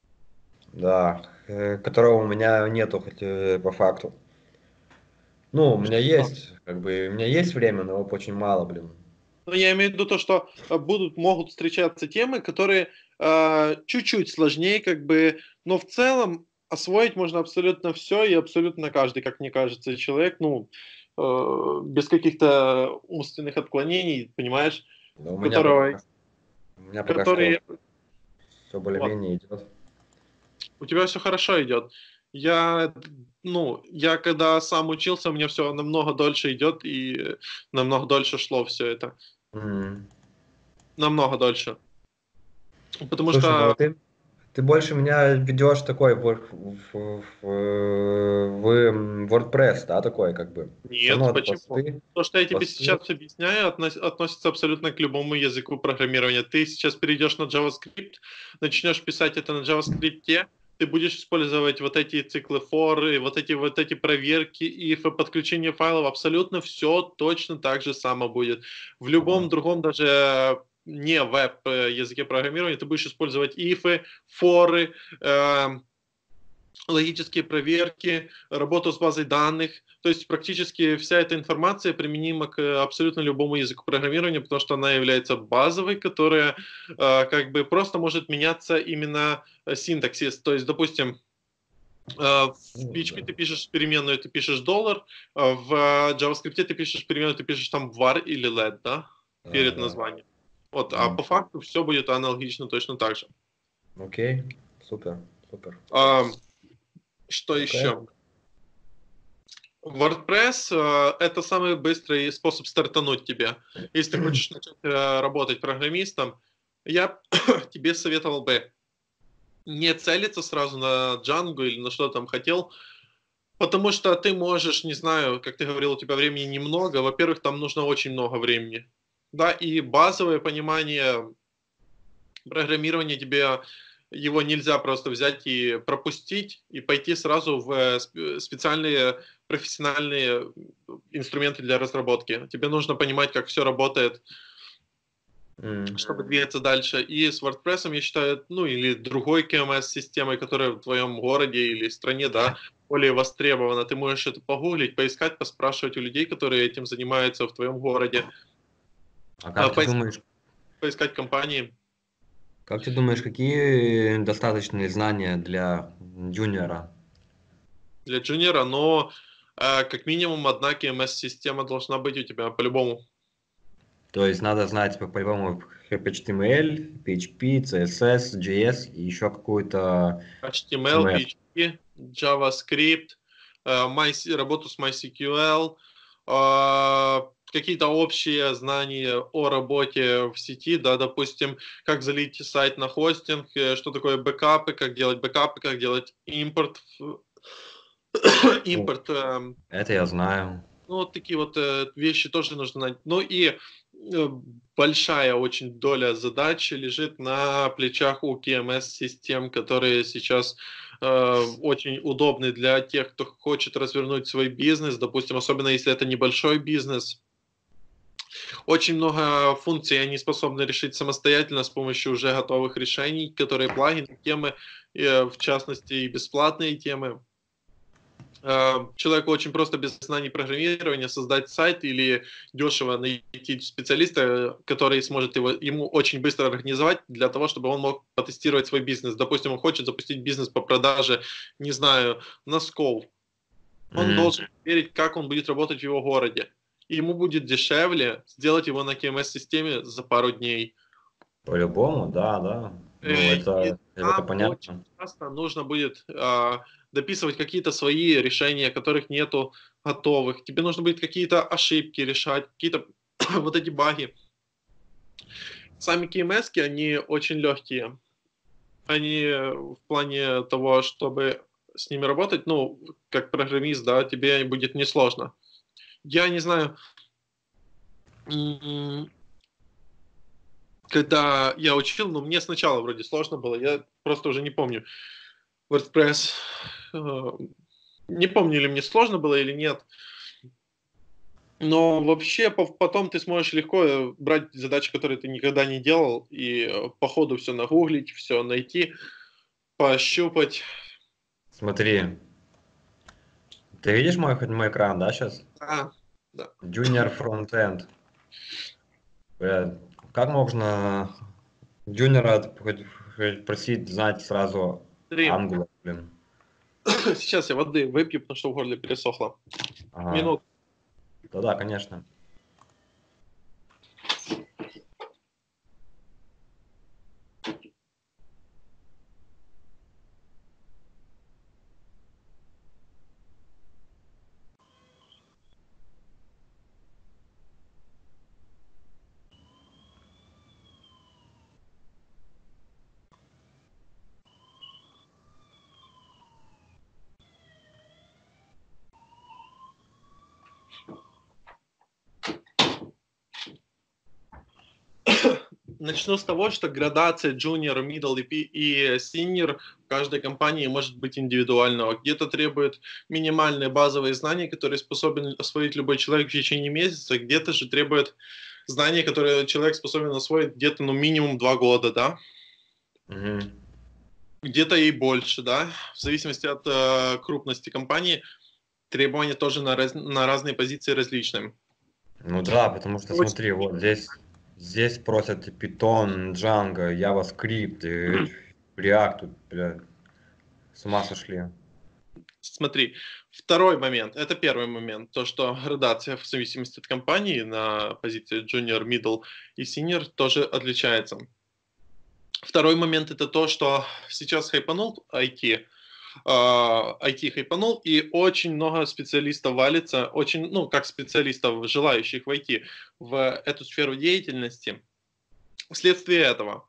Да, э, которого у меня нету, хоть э, по факту. Ну, у меня есть, как бы, у меня есть время, но его очень мало, блин. Но я имею в виду то, что э, будут, могут встречаться темы, которые э, чуть-чуть сложнее, как бы, но в целом освоить можно абсолютно все и абсолютно каждый, как мне кажется, человек, ну, э, без каких-то умственных отклонений, понимаешь, Но у меня которого, пока, у меня пока что который, все вот, более-менее идет. у тебя все хорошо идет. Я, ну, я когда сам учился, у меня все намного дольше идет и намного дольше шло все это. М. Намного дольше. Потому Слушай, ну что а ты, ты больше меня ведешь такой в, в, в- в WordPress, да, такой как бы. Все равно Нет, вот почему? посты, То, что я тебе посты. сейчас объясняю, относ- относится абсолютно к любому языку программирования. Ты сейчас перейдешь на JavaScript, начнешь писать это на JavaScript, ты будешь использовать вот эти циклы for, и вот эти вот эти проверки и ф- подключение файлов, абсолютно все точно так же само будет. В любом Ага. другом даже не веб э, языке программирования ты будешь использовать ифы, форы, эм, логические проверки, работу с базой данных. То есть практически вся эта информация применима к абсолютно любому языку программирования, потому что она является базовой, которая э, как бы просто может меняться именно э, синтаксис. То есть, допустим, э, в Ну, P H P да. ты пишешь переменную, ты пишешь доллар, а в э, JavaScript ты пишешь переменную, ты пишешь там var или let, да, Да, перед да. названием. Вот, а М, по факту все будет аналогично точно так же. Окей, супер, супер. А, что WordPress. еще? WordPress э, это самый быстрый способ стартануть тебе. Если ты хочешь начать э, работать программистом, я тебе советовал бы не целиться сразу на Django или на что там хотел, потому что ты можешь, не знаю, как ты говорил, у тебя времени немного. Во-первых, там нужно очень много времени. Да, и базовое понимание программирования тебе его нельзя просто взять и пропустить и пойти сразу в э, сп- специальные профессиональные инструменты для разработки. Тебе нужно понимать, как все работает, М, чтобы двигаться дальше. И с WordPress, я считаю, ну или другой K M S-системой, которая в твоем городе или стране, да, более востребована. Ты можешь это погуглить, поискать, поспрашивать у людей, которые этим занимаются в твоем городе, А а, как ты поис- думаешь, поискать компании. как ты думаешь, какие достаточные знания для джуниора? Для джуниора, но э, как минимум одна K M S-система должна быть у тебя по-любому. То есть надо знать по- по-любому эйч ти эм эль, пи эйч пи, си эс эс, джей эс и еще какую-то H T M L, си эм эс. P H P, JavaScript, э, My- работу с MySQL, э, какие-то общие знания о работе в сети, да, допустим, как залить сайт на хостинг, э, что такое бэкапы, как делать бэкапы, как делать импорт, в- Ну, импорт эм, это я знаю. ну, вот такие вот э, вещи тоже нужно знать. Ну и э, большая очень доля задач лежит на плечах у K M S-систем, которые сейчас э, очень удобны для тех, кто хочет развернуть свой бизнес, допустим, особенно если это небольшой бизнес. Очень много функций они способны решить самостоятельно с помощью уже готовых решений, которые плагины, темы, э, в частности и бесплатные темы. Э, человеку очень просто без знаний программирования создать сайт или дешево найти специалиста, который сможет его, ему очень быстро организовать для того, чтобы он мог потестировать свой бизнес. Допустим, он хочет запустить бизнес по продаже, не знаю, носков. Он М, должен верить, как он будет работать в его городе. И ему будет дешевле сделать его на K M S-системе за пару дней. По-любому, да, да. Ну, Э, И это, это там очень понятно. часто нужно будет а, дописывать какие-то свои решения, которых нету готовых. Тебе нужно будет какие-то ошибки решать, какие-то вот эти баги. Сами K M S, они очень легкие. Они э, в плане того, чтобы с ними работать, ну, как программист, да, тебе будет несложно. Я не знаю, м, когда я учил, но мне сначала вроде сложно было, я просто уже не помню. WordPress. э, Не помню, или мне сложно было или нет. Но вообще пов- потом ты сможешь легко э, брать задачи, которые ты никогда не делал, и э, по ходу все нагуглить, все найти, пощупать. Смотри, ты видишь мой, хоть мой экран, да, сейчас? Да, да. Junior Frontend. Бля, как можно джуниора хоть- хоть просить знать сразу Смотри, Angular, блин? сейчас я воды выпью, потому что в горле пересохло. Ага, Минут. да-да, конечно. Начну с того, что градация junior, middle и senior в каждой компании может быть индивидуального. Где-то требует минимальные базовые знания, которые способен освоить любой человек в течение месяца, где-то же требует знания, которые человек способен освоить где-то ну минимум два года, да? Угу. Где-то и больше, да? В зависимости от э, крупности компании требования тоже на, раз, на разные позиции различные. Ну да, потому что Очень... смотри, вот здесь, здесь просят Python, Django, JavaScript, React, тут, бля, с ума сошли. Смотри, второй момент, это первый момент, то, что градация в зависимости от компании на позиции junior, middle и senior тоже отличается. Второй момент это то, что сейчас хайпанул ай ти, ай ти хайпанул, и очень много специалистов валится, очень, ну, как специалистов, желающих войти в эту сферу деятельности. Вследствие этого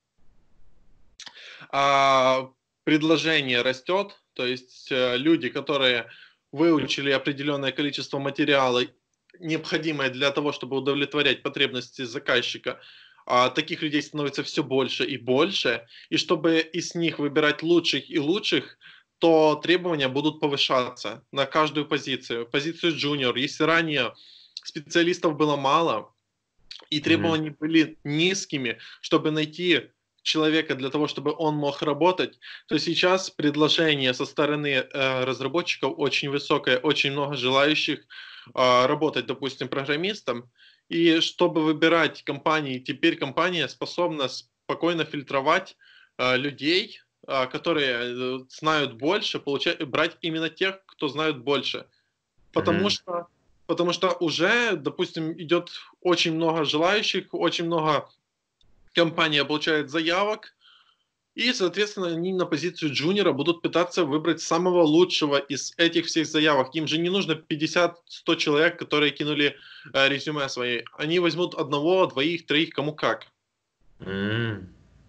а, предложение растет, то есть люди, которые выучили определенное количество материала, необходимое для того, чтобы удовлетворять потребности заказчика, а таких людей становится все больше и больше, и чтобы из них выбирать лучших и лучших, то требования будут повышаться на каждую позицию. Позицию junior, если ранее специалистов было мало, и требования mm-hmm. были низкими, чтобы найти человека для того, чтобы он мог работать, то сейчас предложение со стороны э, разработчиков очень высокое, очень много желающих э, работать, допустим, программистом. И чтобы выбирать компании, теперь компания способна спокойно фильтровать э, людей, э, которые знают больше, получать, брать именно тех, кто знает больше. Потому mm-hmm. что, потому что уже, допустим, идет очень много желающих, очень много компания получает заявок, и, соответственно, они на позицию джуниора будут пытаться выбрать самого лучшего из этих всех заявок. Им же не нужно пятьдесят-сто человек, которые кинули э, резюме свои. Они возьмут одного, двоих, троих, кому как. Mm.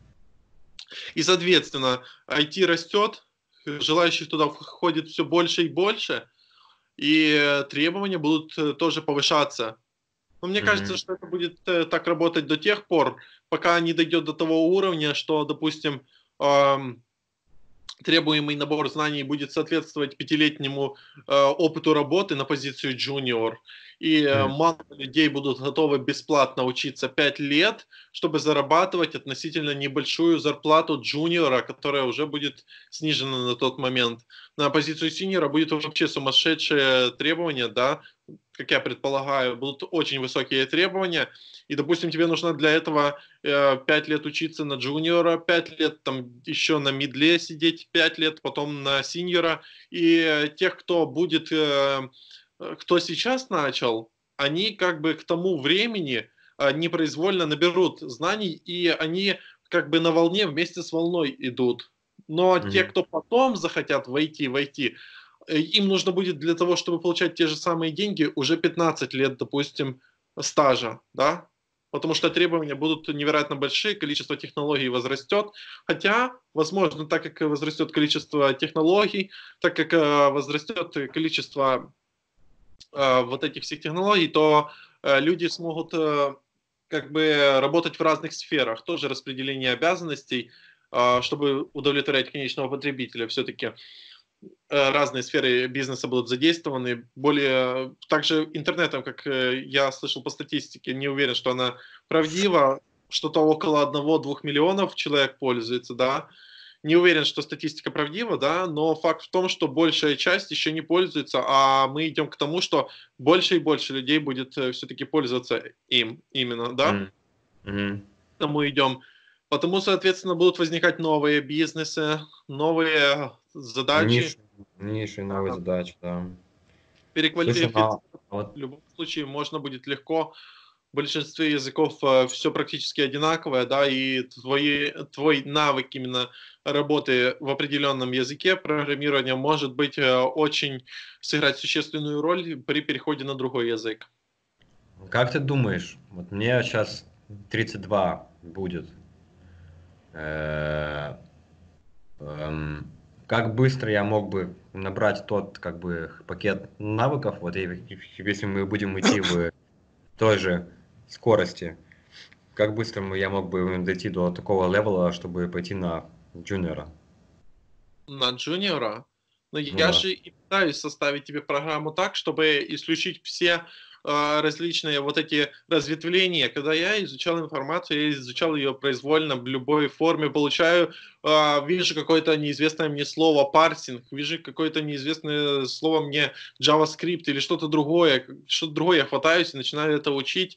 И, соответственно, ай ти растет, желающих туда входит все больше и больше, и требования будут тоже повышаться. Но мне mm-hmm. кажется, что это будет э, так работать до тех пор, пока не дойдет до того уровня, что, допустим, эм, требуемый набор знаний будет соответствовать пятилетнему э, опыту работы на позицию junior. И э, mm-hmm. мало людей будут готовы бесплатно учиться пять лет, чтобы зарабатывать относительно небольшую зарплату джуниора, которая уже будет снижена на тот момент. На позицию синьора будет вообще сумасшедшие требования, да, как я предполагаю, будут очень высокие требования, и, допустим, тебе нужно для этого э, пять лет учиться на джуниора, пять лет там еще на мидле сидеть, пять лет потом на синьора, и э, тех, кто будет, э, кто сейчас начал, они как бы к тому времени э, непроизвольно наберут знаний, и они как бы на волне вместе с волной идут. Но mm-hmm. те, кто потом захотят войти, войти, им нужно будет для того, чтобы получать те же самые деньги, уже пятнадцать лет, допустим, стажа, да, потому что требования будут невероятно большие, количество технологий возрастет, хотя, возможно, так как возрастет количество технологий, так как возрастет количество э, вот этих всех технологий, то э, люди смогут э, как бы работать в разных сферах, тоже распределение обязанностей, э, чтобы удовлетворять конечного потребителя все-таки. Разные сферы бизнеса будут задействованы. Более также интернетом, как я слышал по статистике, не уверен, что она правдива, что-то около одного-двух миллионов человек пользуется, да. Не уверен, что статистика правдива, да, но факт в том, что большая часть еще не пользуется, а мы идем к тому, что больше и больше людей будет все-таки пользоваться им именно, да. Mm-hmm. К тому идем. Потому, соответственно, будут возникать новые бизнесы, новые задачи. Ниши, ниши новые а, задачи, да. Переквалифицироваться в любом случае можно будет легко. В большинстве языков э, все практически одинаковое, да, и твои, твой навык именно работы в определенном языке программирования может быть э, очень сыграть существенную роль при переходе на другой язык. Как ты думаешь, вот мне сейчас тридцать два будет, Как как быстро я мог бы набрать тот как бы пакет навыков, вот и, и- если мы будем идти в той же скорости, как быстро мы- я мог бы дойти до такого левела, чтобы пойти на джуниора? На джуниора. Но Ну я да. же и пытаюсь составить тебе программу так, чтобы исключить все а, различные вот эти разветвления. Когда я изучал информацию, я изучал ее произвольно в любой форме, получаю, а, вижу какое-то неизвестное мне слово парсинг, вижу какое-то неизвестное слово мне JavaScript или что-то другое, что-то другое, я хватаюсь и начинаю это учить.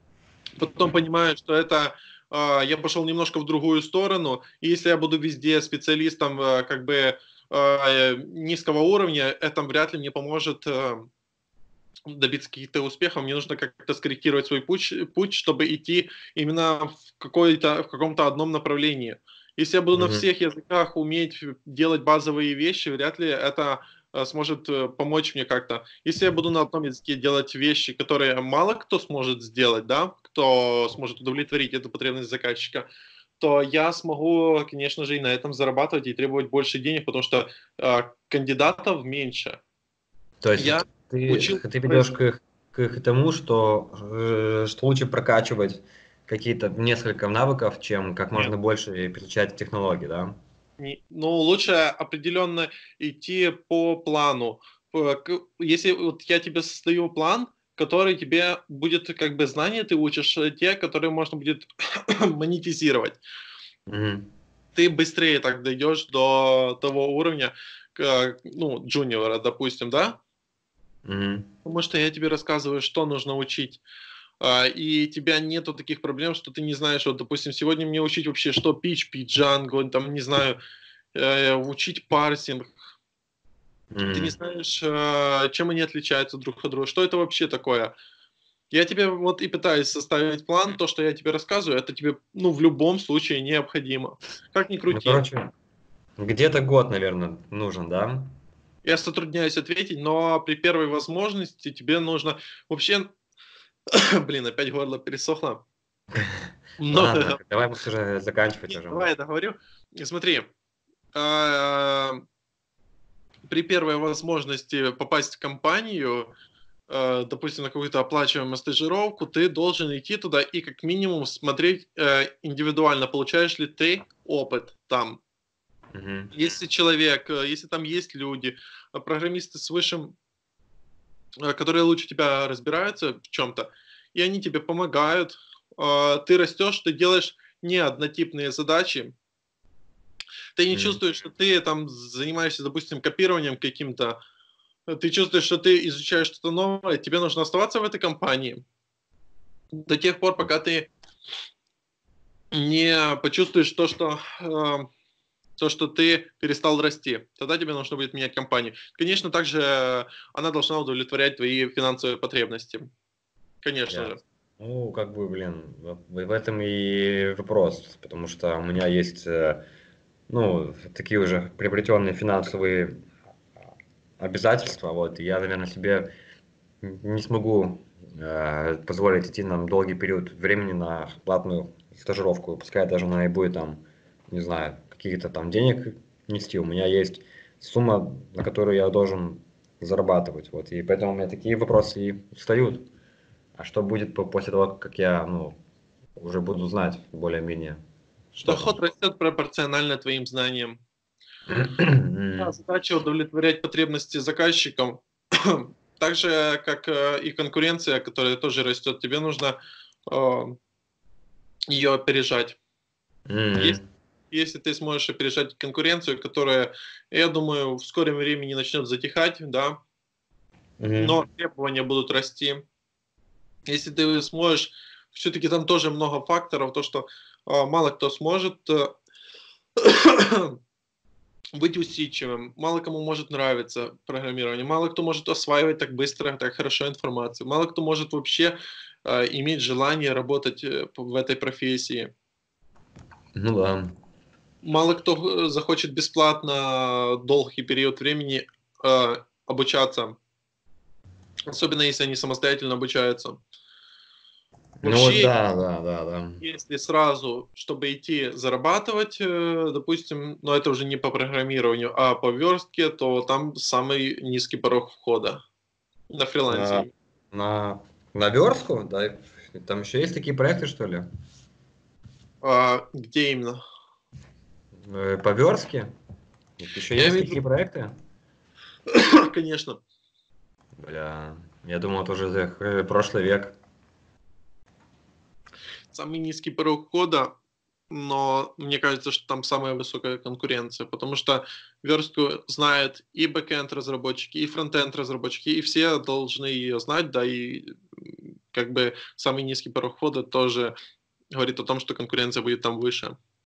Потом понимаю, что это а, я пошел немножко в другую сторону, и если я буду везде специалистом а, как бы а, низкого уровня, это вряд ли мне поможет а, добиться каких-то успехов. Мне нужно как-то скорректировать свой путь, путь, чтобы идти именно в, какой-то, в каком-то одном направлении. Если я буду на Мгм. всех языках уметь делать базовые вещи, вряд ли это а, сможет э, помочь мне как-то. Если я буду на одном языке делать вещи, которые мало кто сможет сделать, да, кто сможет удовлетворить эту потребность заказчика, то я смогу, конечно же, и на этом зарабатывать и требовать больше денег, потому что а, кандидатов меньше. То есть Я ты, учил ты ведешь к, к тому, что, э, что лучше прокачивать какие-то несколько навыков, чем как Нет, можно больше переключать технологии, да? не- ну, лучше определенно идти по плану. П- к- Если вот я тебе создаю план, который тебе будет, как бы, знания ты учишь, э, те, которые можно будет монетизировать. Мгм. Ты быстрее так дойдешь до того уровня, к- ну, джуниора, допустим, да? Мгм. Потому что я тебе рассказываю, что нужно учить. А, и у тебя нету таких проблем, что ты не знаешь, вот, допустим, сегодня мне учить вообще, что P H P, Django, там, не знаю, э, учить парсинг. Ты не Мгм. знаешь, э, чем они отличаются друг от друга, что это вообще такое. Я тебе вот и пытаюсь составить план, то, что я тебе рассказываю, это тебе, ну, в любом случае необходимо. Как ни Ну, крути. короче, где-то год, наверное, нужен, да? Я затрудняюсь ответить, но при первой возможности тебе нужно вообще, блин, опять горло пересохло. Ладно, Много. давай мы уже заканчивать Не, уже. давай я договорю. Смотри, а, при первой возможности попасть в компанию, э, допустим, на какую-то оплачиваемую стажировку, ты должен идти туда и как минимум смотреть э, индивидуально, получаешь ли ты опыт там. Мгм. Если человек, э, если там есть люди, э, программисты с высшим, э, которые лучше тебя разбираются в чем-то, и они тебе помогают, э, ты растешь, ты делаешь не однотипные задачи, ты не Мгм. чувствуешь, что ты там занимаешься, допустим, копированием каким-то, ты чувствуешь, что ты изучаешь что-то новое, тебе нужно оставаться в этой компании до тех пор, пока ты не почувствуешь то, что, э, то, что ты перестал расти. Тогда тебе нужно будет менять компанию. Конечно, также э, она должна удовлетворять твои финансовые потребности. Конечно Я. же. Ну, как бы, блин, в, в этом и вопрос, потому что у меня есть, э, ну, такие уже приобретенные финансовые обязательства, вот, и я, наверное, себе не смогу э, позволить идти на долгий период времени на платную стажировку, пускай даже она и будет там, не знаю, какие-то там денег нести, у меня есть сумма, на которую я должен зарабатывать, вот, и поэтому у меня такие вопросы и встают. А что будет по- после того, как я, ну, уже буду знать более-менее, что Доход там? растет пропорционально твоим знаниям. Да, М. задача удовлетворять потребности заказчикам, так же, как э, и конкуренция, которая тоже растет. Тебе нужно э, ее опережать. Если, М. если ты сможешь опережать конкуренцию, которая, я думаю, в скором времени начнет затихать, да, Мгм. но требования будут расти. Если ты сможешь, все-таки там тоже много факторов, то, что э, мало кто сможет э, быть усидчивым, мало кому может нравиться программирование, мало кто может осваивать так быстро, так хорошо информацию, мало кто может вообще э, иметь желание работать э, в этой профессии. Ну да. Мало кто э, захочет бесплатно долгий период времени э, обучаться, особенно если они самостоятельно обучаются. Ну вот Вообще, да, да, да, да. если сразу, чтобы идти зарабатывать, э, допустим, но это уже не по программированию, а по верстке, то там самый низкий порог входа на На, фрилансе. на, на верстку, да, там еще есть такие проекты, что ли? А где именно? Э, По верстке? Еще Я есть имею в такие проекты? виду, конечно, Бля, я думал, это уже э, прошлый век. самый низкий порог входа, но мне кажется, что там самая высокая конкуренция, потому что верстку знают и бэкэнд разработчики, и фронтенд разработчики, и все должны ее знать, да, и м, как бы самый низкий порог входа тоже говорит о том, что конкуренция будет там выше.